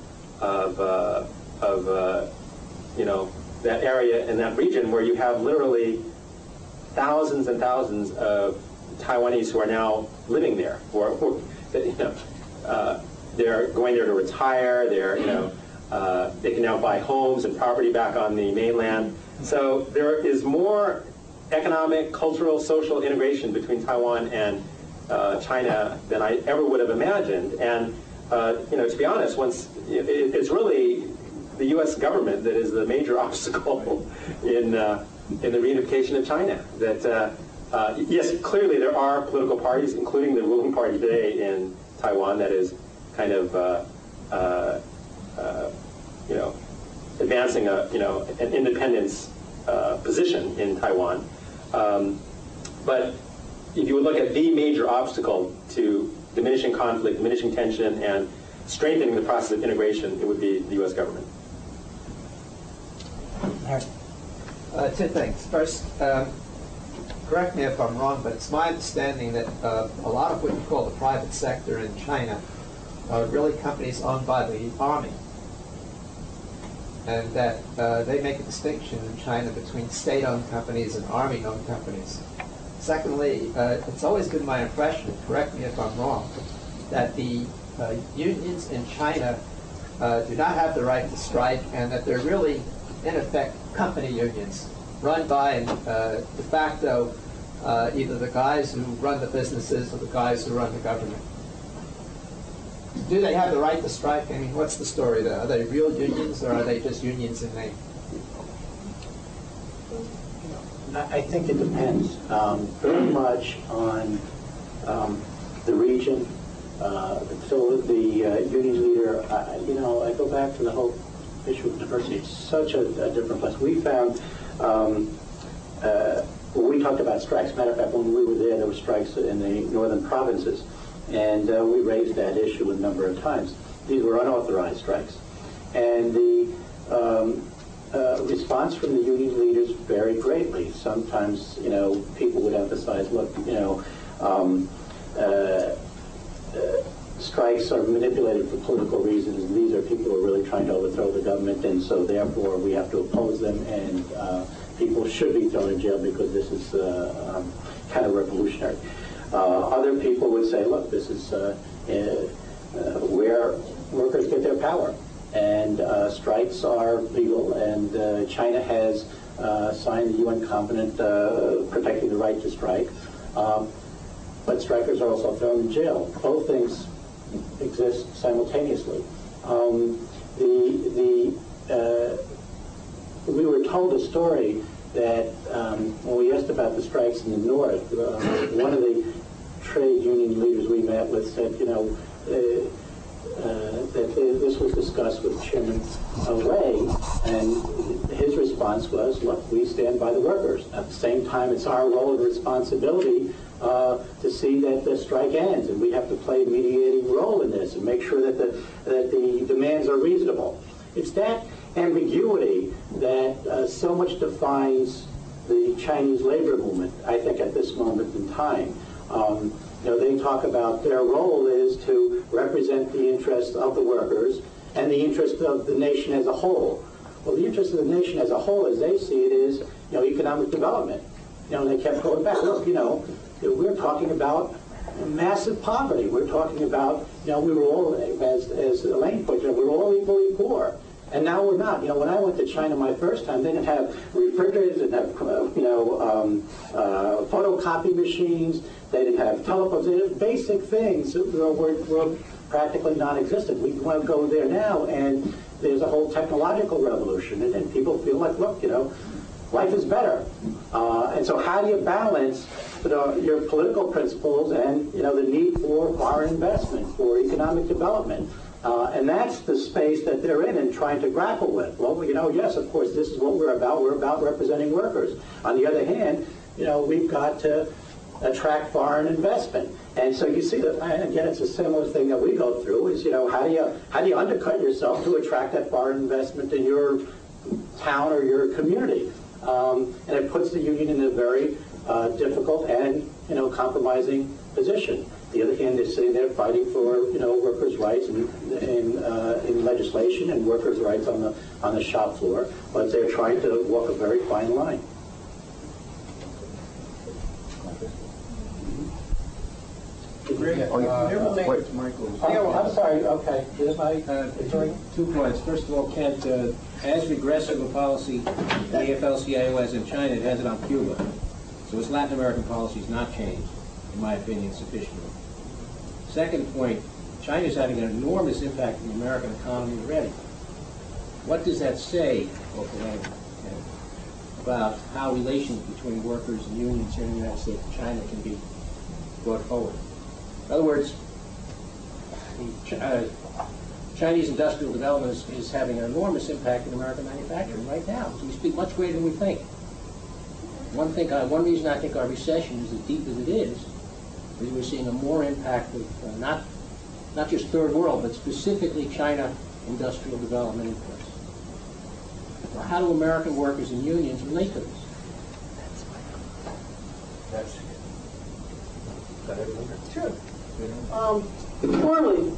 you know, that area in that region where you have literally thousands and thousands of Taiwanese who are now living there, who you know, they're going there to retire. They're, you know, they can now buy homes and property back on the mainland. So there is more economic, cultural, social integration between Taiwan and China than I ever would have imagined. And you know, to be honest, it's really the U.S. government that is the major obstacle in the reunification of China. That yes, clearly there are political parties, including the ruling party today in Taiwan, that is kind of you know, advancing an independence position in Taiwan. But if you would look at the major obstacle to diminishing conflict, diminishing tension, and strengthening the process of integration, it would be the U.S. government. Two things. First, correct me if I'm wrong, but it's my understanding that a lot of what you call the private sector in China are really companies owned by the army, and that they make a distinction in China between state-owned companies and army-owned companies. Secondly, it's always been my impression, correct me if I'm wrong, that the unions in China do not have the right to strike, and that they're really, in effect, company unions run by, de facto, either the guys who run the businesses or the guys who run the government. Do they have the right to strike? I mean, what's the story there? Are they real unions, or are they just unions in name? I think it depends very much on the region. So the union leader, you know, I go back to the whole issue of diversity. It's such a different place. We found, we talked about strikes. Matter of fact, when we were there were strikes in the northern provinces, and we raised that issue a number of times. These were unauthorized strikes, and the response from the union leaders varied greatly. Sometimes, you know, people would emphasize, look, you know, strikes are manipulated for political reasons. These are people who are really trying to overthrow the government, and so therefore we have to oppose them, and people should be thrown in jail because this is kind of revolutionary. Other people would say, look, this is where workers get their power, and strikes are legal, and China has signed the UN Covenant protecting the right to strike, but strikers are also thrown in jail. Both things exist simultaneously. We were told a story that when we asked about the strikes in the north, one of the trade union leaders we met with said, you know, that this was discussed with Chairman Wei, and his response was, look, we stand by the workers. At the same time, it's our role and responsibility to see that the strike ends, and we have to play a mediating role in this and make sure that the demands are reasonable. It's that ambiguity that so much defines the Chinese labor movement, I think, at this moment in time. You know, they talk about their role is to represent the interests of the workers and the interest of the nation as a whole. Well, the interest of the nation as a whole, as they see it, is, you know, economic development. You know, and they kept going back. Look, you know, we're talking about massive poverty. We're talking about, you know, we were all, as Elaine pointed out, we were all equally poor. And now we're not. You know, when I went to China my first time, they didn't have refrigerators, they didn't have, you know, photocopy machines, they didn't have telephones. They did basic things that were practically non-existent. We want to go there now, and there's a whole technological revolution, and people feel like, look, you know, life is better. And so how do you balance your political principles and the need for foreign investment, for economic development? And that's the space that they're in and trying to grapple with. Well, yes, of course, this is what we're about. We're about representing workers. On the other hand, we've got to attract foreign investment. And so you see that, again, it's a similar thing that we go through is, how do you undercut yourself to attract that foreign investment in your town or your community? And it puts the union in a very difficult and, compromising position. The other hand, they're sitting there fighting for, workers' rights in legislation and workers' rights on the shop floor, but they're trying to walk a very fine line. I'm sorry. Okay. Two points. First of all, Kent, as regressive a policy the AFL-CIO has in China, it has it on Cuba. So its Latin American policy has not changed, in my opinion, sufficiently. Second point, China is having an enormous impact on the American economy already. What does that say, about how relations between workers and unions here in the United States and China can be brought forward? In other words, Chinese industrial development is having an enormous impact in American manufacturing right now. So we speak much greater than we think. One reason I think our recession is as deep as it is we're seeing a more impact of not just third world, but specifically China industrial development interests. Well, how do American workers and unions relate to this? Sure. Poorly.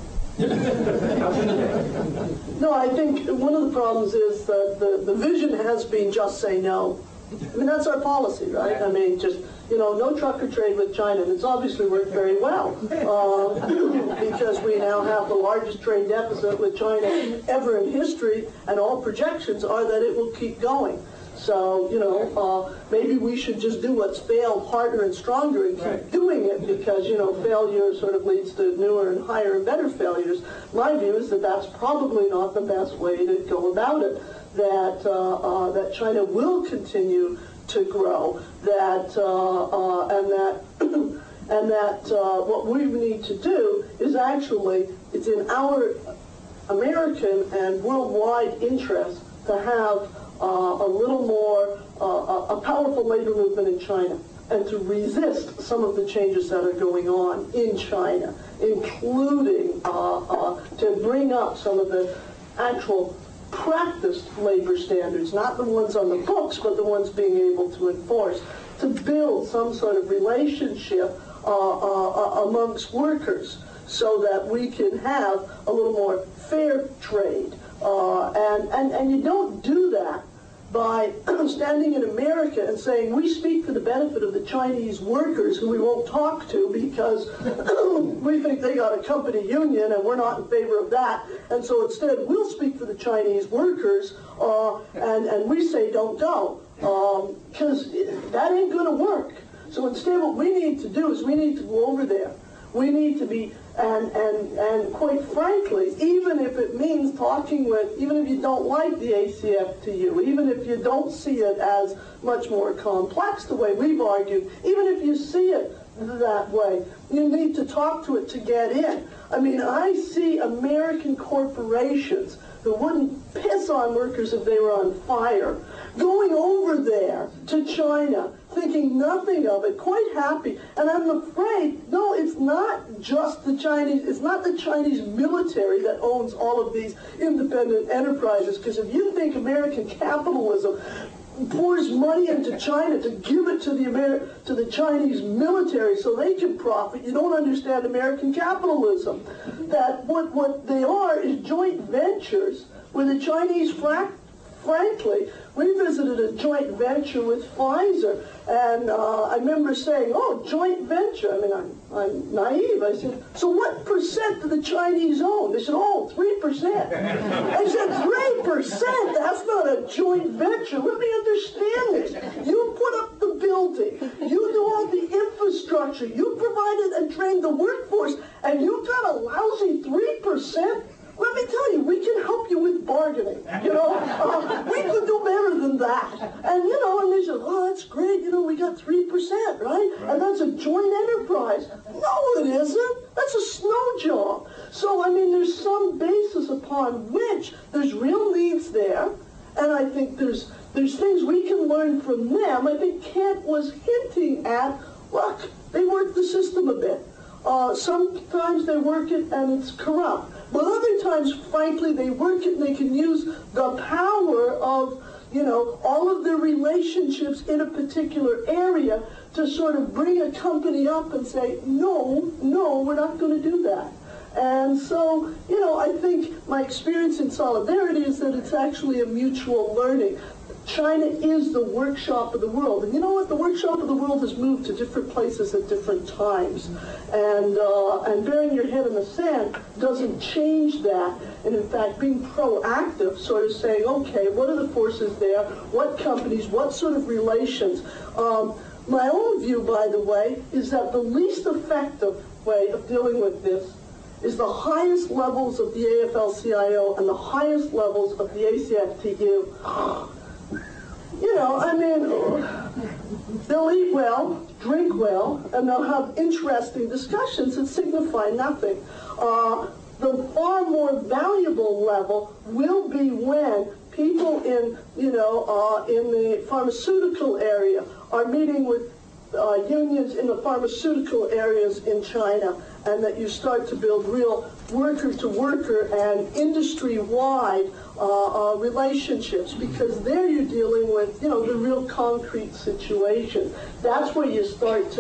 No, I think one of the problems is that the vision has been just say no. I mean, that's our policy, right? I mean, just, no trucker trade with China, and it's obviously worked very well because we now have the largest trade deficit with China ever in history, and all projections are that it will keep going. So, maybe we should just do what's failed harder and stronger and keep doing it because, failure sort of leads to newer and higher and better failures. My view is that that's probably not the best way to go about it, that China will continue to grow, and that what we need to do is actually, it's in our American and worldwide interest to have a little more, a powerful labor movement in China and to resist some of the changes that are going on in China, including to bring up some of the actual practiced labor standards, not the ones on the books, but the ones being able to enforce, to build some sort of relationship amongst workers so that we can have a little more fair trade. And you don't do that by standing in America and saying, we speak for the benefit of the Chinese workers who we won't talk to because we think they got a company union and we're not in favor of that. And so instead, we'll speak for the Chinese workers and we say don't go because that ain't going to work. So instead, what we need to do is we need to go over there. We need to be, and quite frankly, even if it means talking with, even if you don't like the ACFTU, even if you don't see it as much more complex the way we've argued, even if you see it that way, you need to talk to it to get in. I mean, I see American corporations who wouldn't piss on workers if they were on fire, going over there to China, thinking nothing of it, quite happy. And I'm afraid, no, it's not just the Chinese, it's not the Chinese military that owns all of these independent enterprises, because if you think American capitalism pours money into China to give it to the Chinese military so they can profit, you don't understand American capitalism. That what they are is joint ventures where the Chinese, frankly, we visited a joint venture with Pfizer, and I remember saying, oh, joint venture. I mean, I'm naive. I said, so what percent do the Chinese own? They said, oh, 3%. I said, 3%? That's not a joint venture. Let me understand this. You put up the building. You do all the infrastructure. You provided and trained the workforce, and you got a lousy 3%? Let me tell you, we can help you with bargaining. We could do better than than that. And, you know, and they said, oh, that's great, you know, we got 3%, right? And that's a joint enterprise. No, it isn't. That's a snow job. So, I mean, there's some basis upon which there's real needs there, and I think there's things we can learn from them. I think Kent was hinting at, look, they work the system a bit. Sometimes they work it and it's corrupt. But other times, frankly, they work it and they can use the power of, you know, all of their relationships in a particular area to sort of bring a company up and say, no, we're not going to do that. And so, you know, I think my experience in solidarity is that it's actually a mutual learning. China is the workshop of the world. And you know what? The workshop of the world has moved to different places at different times. And burying your head in the sand doesn't change that. And in fact, being proactive, sort of saying, okay, what are the forces there? What companies? What sort of relations? My own view, by the way, is that the least effective way of dealing with this is the highest levels of the AFL-CIO and the highest levels of the ACFTU. You know, I mean, they'll eat well, drink well, and they'll have interesting discussions that signify nothing. The far more valuable level will be when people in, you know, in the pharmaceutical area are meeting with unions in the pharmaceutical areas in China, and that you start to build real worker-to-worker and industry-wide relationships, because there you're dealing with, you know, the real concrete situation. That's where you start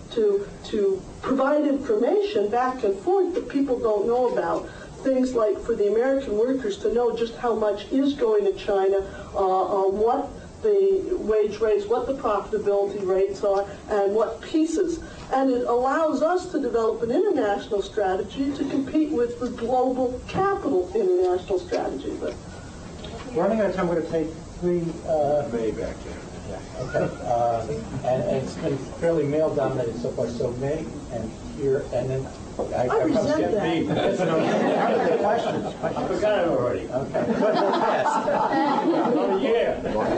to provide information back and forth that people don't know about. Things like for the American workers to know just how much is going to China, what the wage rates, what the profitability rates are, and what pieces. And it allows us to develop an international strategy to compete with the global capital international strategy. But running out of time, I'm going to take three. May back there. Yeah, okay. And it's been fairly male-dominated so far. So May and here, and then I resent that. The questions. I forgot it already. Okay. Oh yeah.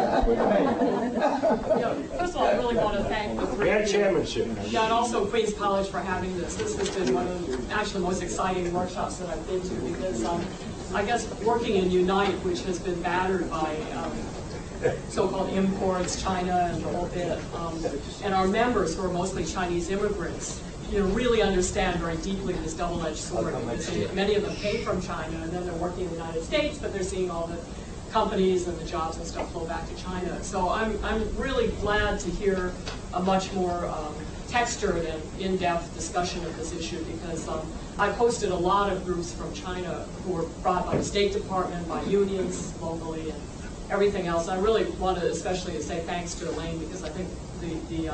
First of all, I really want to thank the three of you. Chairmanship. Yeah, and also Queen's College for having this. This has been one of the actually most exciting workshops that I've been to, because I guess working in Unite, which has been battered by so-called imports, China and the whole bit, and our members, who are mostly Chinese immigrants, you know, really understand very deeply this double-edged sword. Because many of them came from China, and then they're working in the United States, but they're seeing all the companies and the jobs and stuff flow back to China. So I'm really glad to hear a much more textured and in-depth discussion of this issue, because I've hosted a lot of groups from China who were brought by the State Department, by unions locally, and everything else. I really want to especially say thanks to Elaine, because I think the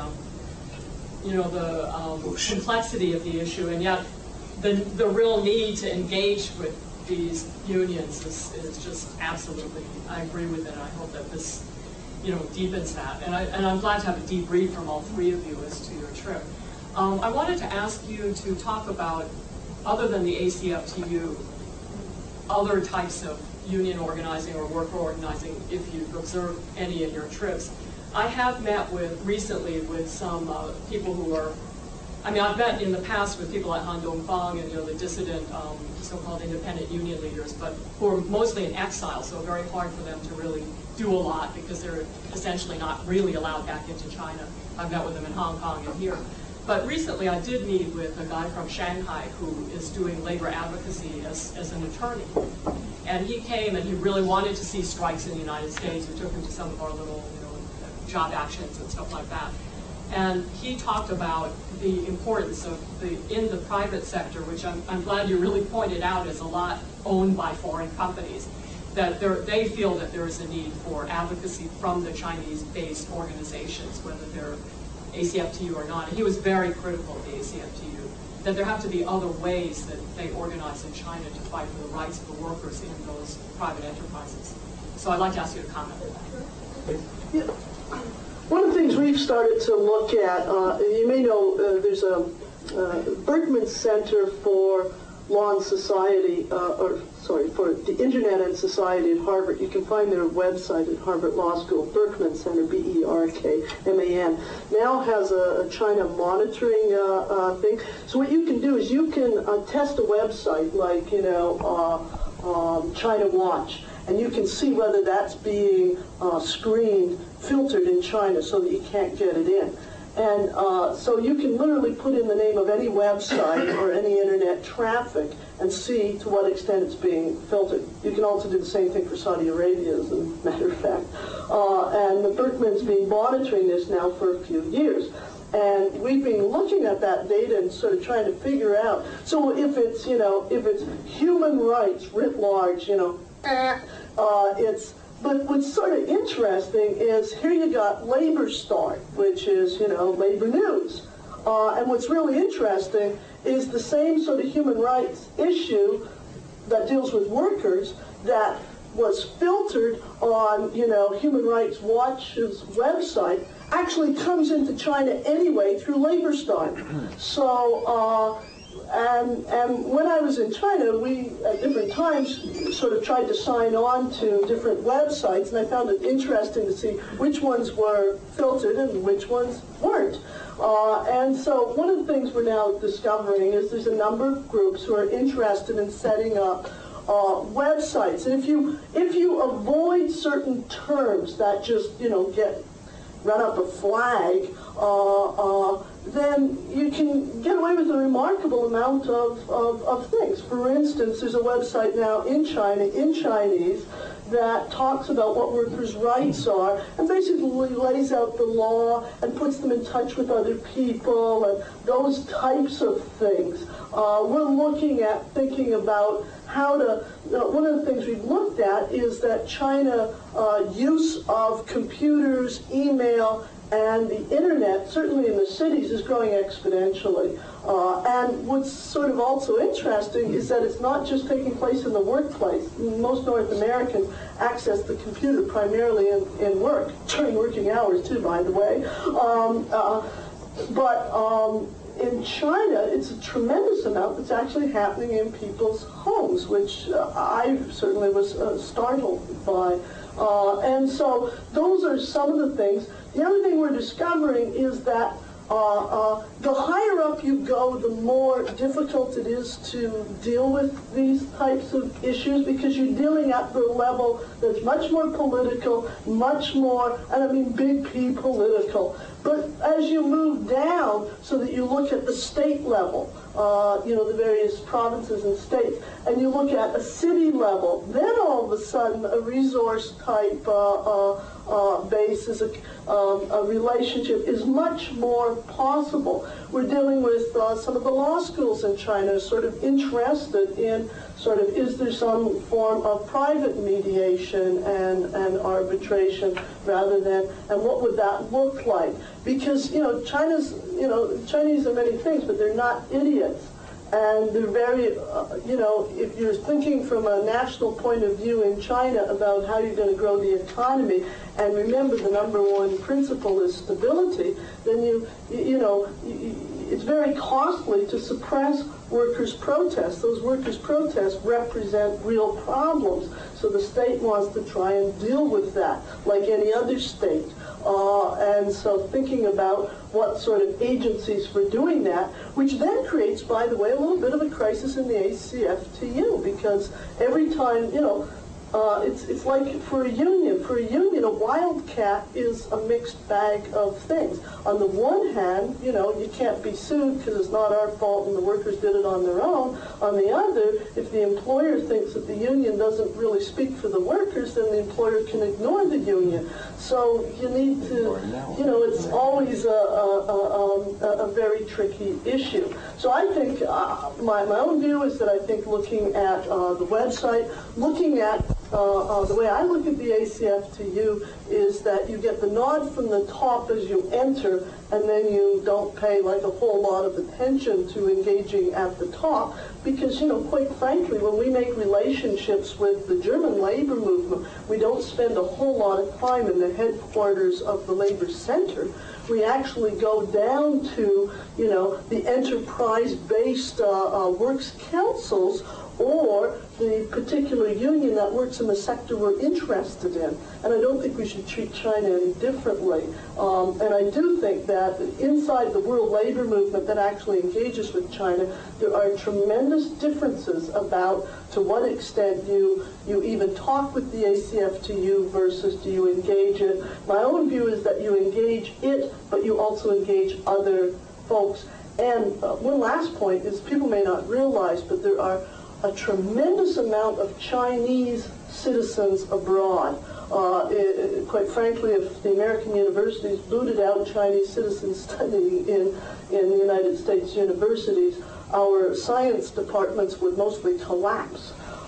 complexity of the issue, and yet the real need to engage with these unions is just absolutely, I agree with it. I hope that this, you know, deepens that. And I'm glad to have a debrief from all three of you as to your trip. I wanted to ask you to talk about, other than the ACFTU, other types of union organizing or worker organizing, if you've observed any in your trips. I have met recently with some people who are, I mean, I've met in the past with people like Han Dongfang and, you know, the dissident, so-called independent union leaders, but who are mostly in exile, so very hard for them to really do a lot, because they're essentially not really allowed back into China. I've met with them in Hong Kong and here. But recently I did meet with a guy from Shanghai who is doing labor advocacy as an attorney. And he came and he really wanted to see strikes in the United States. We took him to some of our little, you know, job actions and stuff like that. And he talked about the importance of in the private sector, which I'm glad you really pointed out is a lot owned by foreign companies, that they feel that there is a need for advocacy from the Chinese-based organizations, whether they're ACFTU or not. And he was very critical of the ACFTU, that there have to be other ways that they organize in China to fight for the rights of the workers in those private enterprises. So I'd like to ask you to comment on that. Yeah. One of the things we've started to look at, you may know, there's a Berkman Center for Law and Society, for the Internet and Society at Harvard. You can find their website at Harvard Law School. Berkman Center, B-E-R-K-M-A-N, now has a China monitoring thing. So what you can do is you can test a website like, China Watch, and you can see whether that's being screened, filtered in China so that you can't get it in. And so you can literally put in the name of any website or any internet traffic and see to what extent it's being filtered. You can also do the same thing for Saudi Arabia, as a matter of fact. And the Berkman's been monitoring this now for a few years. And we've been looking at that data and sort of trying to figure out. So if it's, if it's human rights writ large, it's. But what's sort of interesting is here you got Labor Start, which is, labor news. And what's really interesting is the same sort of human rights issue that deals with workers that was filtered on, Human Rights Watch's website actually comes into China anyway through Labor Start. So, and when I was in China, we, at different times, sort of tried to sign on to different websites, and I found it interesting to see which ones were filtered and which ones weren't. And so one of the things we're now discovering is there's a number of groups who are interested in setting up websites. And if you avoid certain terms that just, get run up a flag, then you can get away with a remarkable amount of things. For instance, there's a website now in China, in Chinese, that talks about what workers' rights are and basically lays out the law and puts them in touch with other people and those types of things. We're looking at thinking about how to, one of the things we've looked at is that China use of computers, email, and the internet, certainly in the cities, is growing exponentially. And what's sort of also interesting is that it's not just taking place in the workplace. Most North Americans access the computer primarily in work, during working hours too, by the way. In China, it's a tremendous amount that's actually happening in people's homes, which I certainly was startled by. And so those are some of the things. The other thing we're discovering is that the higher up you go, the more difficult it is to deal with these types of issues because you're dealing at the level that's much more political, much more, and I mean big P political. But as you move down so that you look at the state level, the various provinces and states, and you look at a city level, then all of a sudden a resource type base is a relationship is much more possible. We're dealing with some of the law schools in China sort of interested in is there some form of private mediation and arbitration rather than, and what would that look like? Because, Chinese are many things, but they're not idiots. And they're very, if you're thinking from a national point of view in China about how you're going to grow the economy, and remember the number one principle is stability, then it's very costly to suppress workers' protests. Those workers' protests represent real problems. So the state wants to try and deal with that, like any other state. And so thinking about what sort of agencies for doing that, which then creates, by the way, a little bit of a crisis in the ACFTU, because every time, it's like for a union, a wildcat is a mixed bag of things. On the one hand, you can't be sued because it's not our fault and the workers did it on their own. On the other, if the employer thinks that the union doesn't really speak for the workers, then the employer can ignore the union. So you need to, it's always a very tricky issue. So I think my own view is that I think looking at the website, looking at the way I look at the ACFTU is that you get the nod from the top as you enter, and then you don't pay like a whole lot of attention to engaging at the top, because, you know, quite frankly, when we make relationships with the German labor movement, we don't spend a whole lot of time in the headquarters of the labor center. We actually go down to, you know, the enterprise-based works councils, or the particular union that works in the sector we're interested in. And I don't think we should treat China any differently. And I do think that inside the world labor movement that actually engages with China, there are tremendous differences about to what extent you even talk with the ACFTU versus do you engage it. My own view is that you engage it, but you also engage other folks. And one last point is people may not realize, but there are a tremendous amount of Chinese citizens abroad. Quite frankly, if the American universities booted out Chinese citizens studying in the United States universities, our science departments would mostly collapse.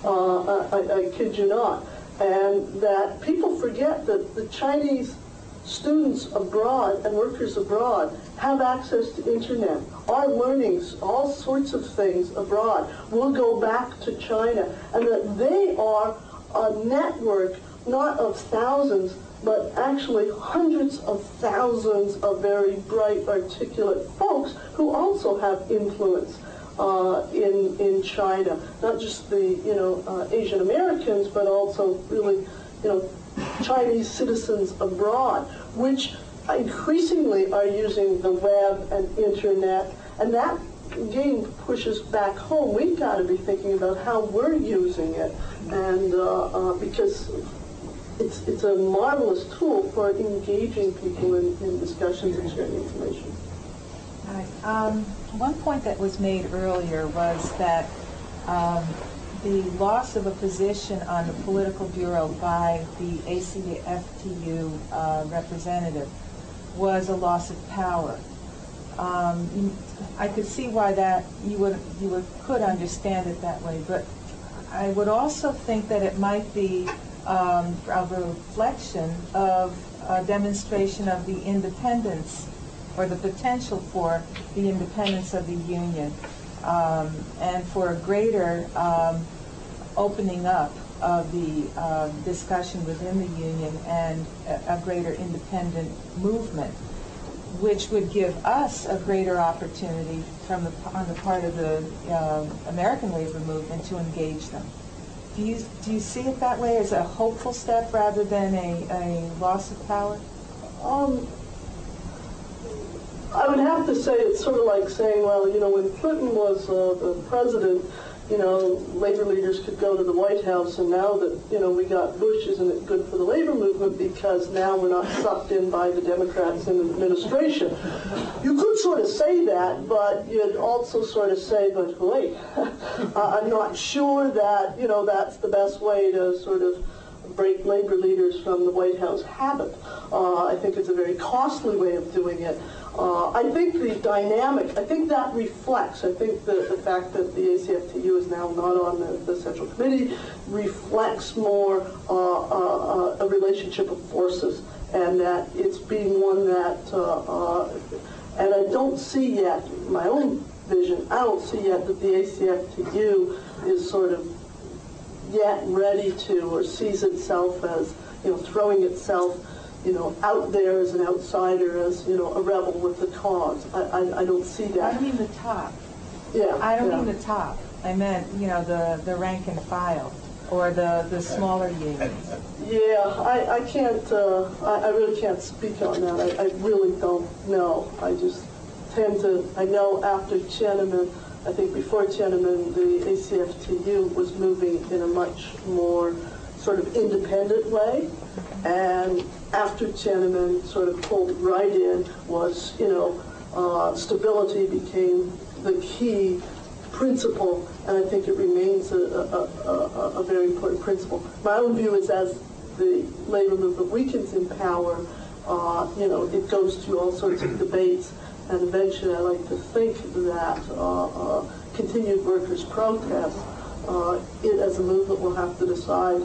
I kid you not. And that people forget that the Chinese students abroad and workers abroad have access to internet, are learning all sorts of things abroad, will go back to China, and that they are a network not of thousands, but actually hundreds of thousands of very bright, articulate folks who also have influence in China. Not just the Asian Americans, but also really Chinese citizens abroad, which increasingly are using the web and internet, and that again pushes back home. We've got to be thinking about how we're using it, and because it's a marvelous tool for engaging people in discussions and sharing information. Hi. One point that was made earlier was that the loss of a position on the political bureau by the ACFTU representative was a loss of power. I could see why that you could understand it that way, but I would also think that it might be a reflection of a demonstration of the independence or the potential for the independence of the union, and for a greater opening up of the discussion within the union and a greater independent movement, which would give us a greater opportunity on the part of the American labor movement to engage them. Do you see it that way as a hopeful step rather than a loss of power? I would have to say it's sort of like saying, well, when Clinton was the president, labor leaders could go to the White House, and now that, we got Bush, isn't it good for the labor movement because now we're not sucked in by the Democrats in the administration? You could sort of say that, but you'd also sort of say, but wait, I'm not sure that, that's the best way to sort of break labor leaders from the White House habit. I think it's a very costly way of doing it. I think the dynamic, I think that reflects, I think the fact that the ACFTU is now not on the Central Committee reflects more a relationship of forces, and that it's being one that, and I don't see yet, my own vision, I don't see yet that the ACFTU is sort of yet ready to, or sees itself as, throwing itself out there as an outsider, as, a rebel with the cause. I don't see that. I don't mean the top. Yeah. I don't mean the top. I meant, the rank and file, or the smaller unions. Yeah, I can't, I really can't speak on that. I really don't know. I just tend to, I know after Tiananmen, I think before Tiananmen, the ACFTU was moving in a much more sort of independent way, and after Tiananmen sort of pulled right in was, stability became the key principle, and I think it remains a very important principle. My own view is as the labor movement weakens in power, it goes through all sorts of debates, and eventually I like to think that continued workers' protest, it as a movement will have to decide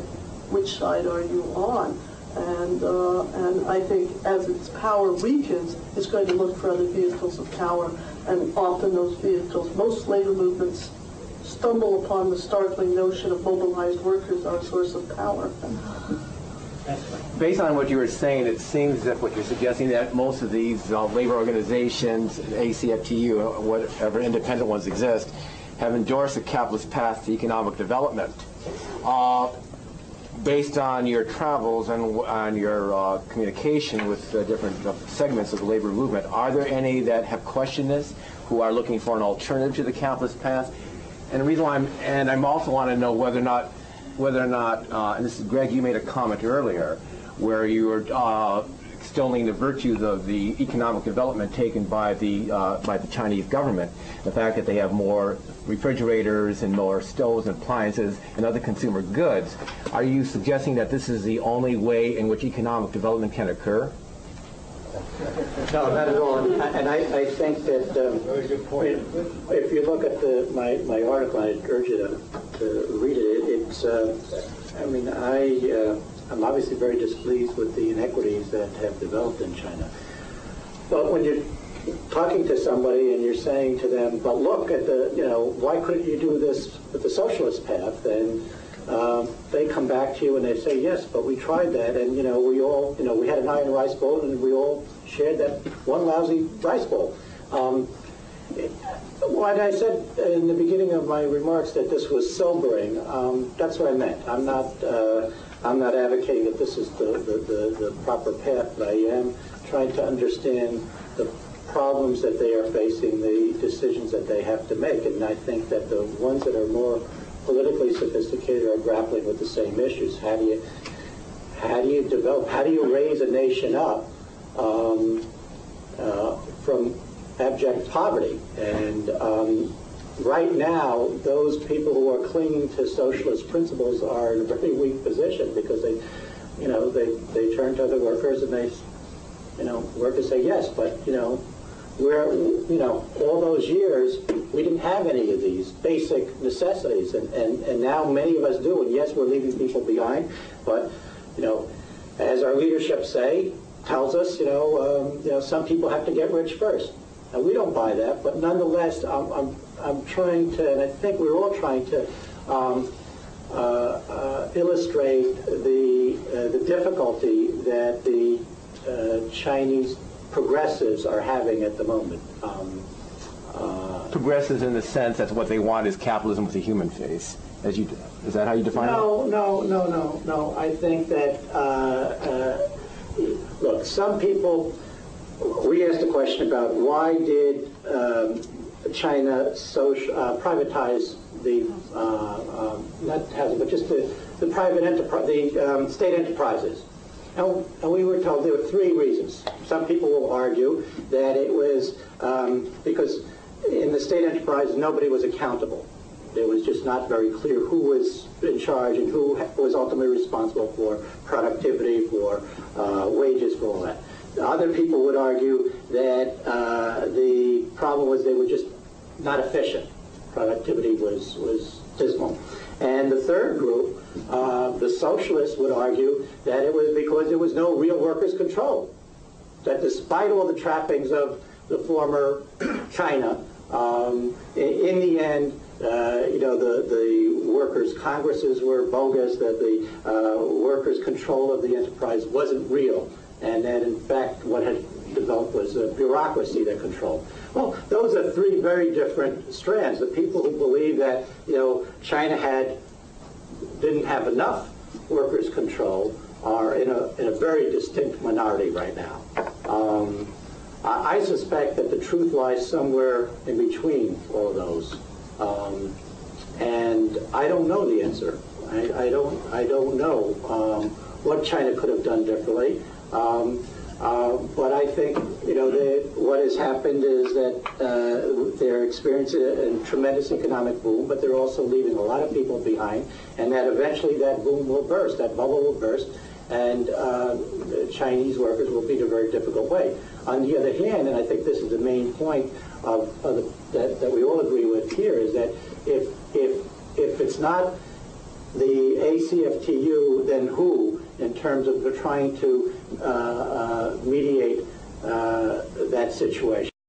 which side are you on? And I think as its power weakens, it's going to look for other vehicles of power, and often those vehicles, most labor movements stumble upon the startling notion of mobilized workers are a source of power. Based on what you were saying, it seems as if what you're suggesting that most of these labor organizations, AFL-CIO, whatever independent ones exist, have endorsed a capitalist path to economic development. Based on your travels and on your communication with different segments of the labor movement, are there any that have questioned this, who are looking for an alternative to the capitalist path? And the reason why I'm also want to know whether or not, and this is Greg, you made a comment earlier, where you were extolling the virtues of the economic development taken by the Chinese government, the fact that they have more refrigerators and more stoves and appliances and other consumer goods. Are you suggesting that this is the only way in which economic development can occur? No, not at all. And I think that Very good point. if you look at my article, I urge you to read it. It's I'm obviously very displeased with the inequities that have developed in China. But when you're talking to somebody and you're saying to them, but look at why couldn't you do this with the socialist path? And they come back to you and they say, yes, but we tried that, and we had an iron rice bowl, and we all shared that one lousy rice bowl. When I said in the beginning of my remarks that this was sobering, that's what I meant. I'm not advocating that this is the proper path, but I am trying to understand the problems that they are facing, the decisions that they have to make, and I think that the ones that are more politically sophisticated are grappling with the same issues. How do you develop? How do you raise a nation up from abject poverty? And right now, those people who are clinging to socialist principles are in a very weak position because they turn to other workers and workers say yes, but all those years we didn't have any of these basic necessities, and now many of us do. And yes, we're leaving people behind, but as our leadership tells us, some people have to get rich first. And we don't buy that, but nonetheless, I'm trying to, and I think we're all trying to illustrate the difficulty that the Chinese progressives are having at the moment. Progressives in the sense that what they want is capitalism with a human face. Is that how you define it? No. I think that, look, some people, we asked a question about why did China privatize the, not housing, but just the private enterprise, the state enterprises. And we were told there were three reasons. Some people will argue that it was because in the state enterprise nobody was accountable. It was just not very clear who was in charge and who was ultimately responsible for productivity, for wages, for all that. Other people would argue that the problem was they were just not efficient. Productivity was dismal. And the third group, the socialists, would argue that it was because there was no real workers' control. That despite all the trappings of the former China, in the end, the workers' congresses were bogus, that the workers' control of the enterprise wasn't real, and that in fact what had developed was a bureaucracy that controlled. Well, those are three very different strands. The people who believe that China didn't have enough workers' control are in a very distinct minority right now. I suspect that the truth lies somewhere in between all of those, and I don't know the answer. I don't know what China could have done differently. But I think what has happened is that they're experiencing a tremendous economic boom, but they're also leaving a lot of people behind, and that eventually that boom will burst, that bubble will burst, and Chinese workers will be in a very difficult way. On the other hand, and I think this is the main point that we all agree with here, is that if it's not the ACFTU, then who, in terms of trying to mediate that situation?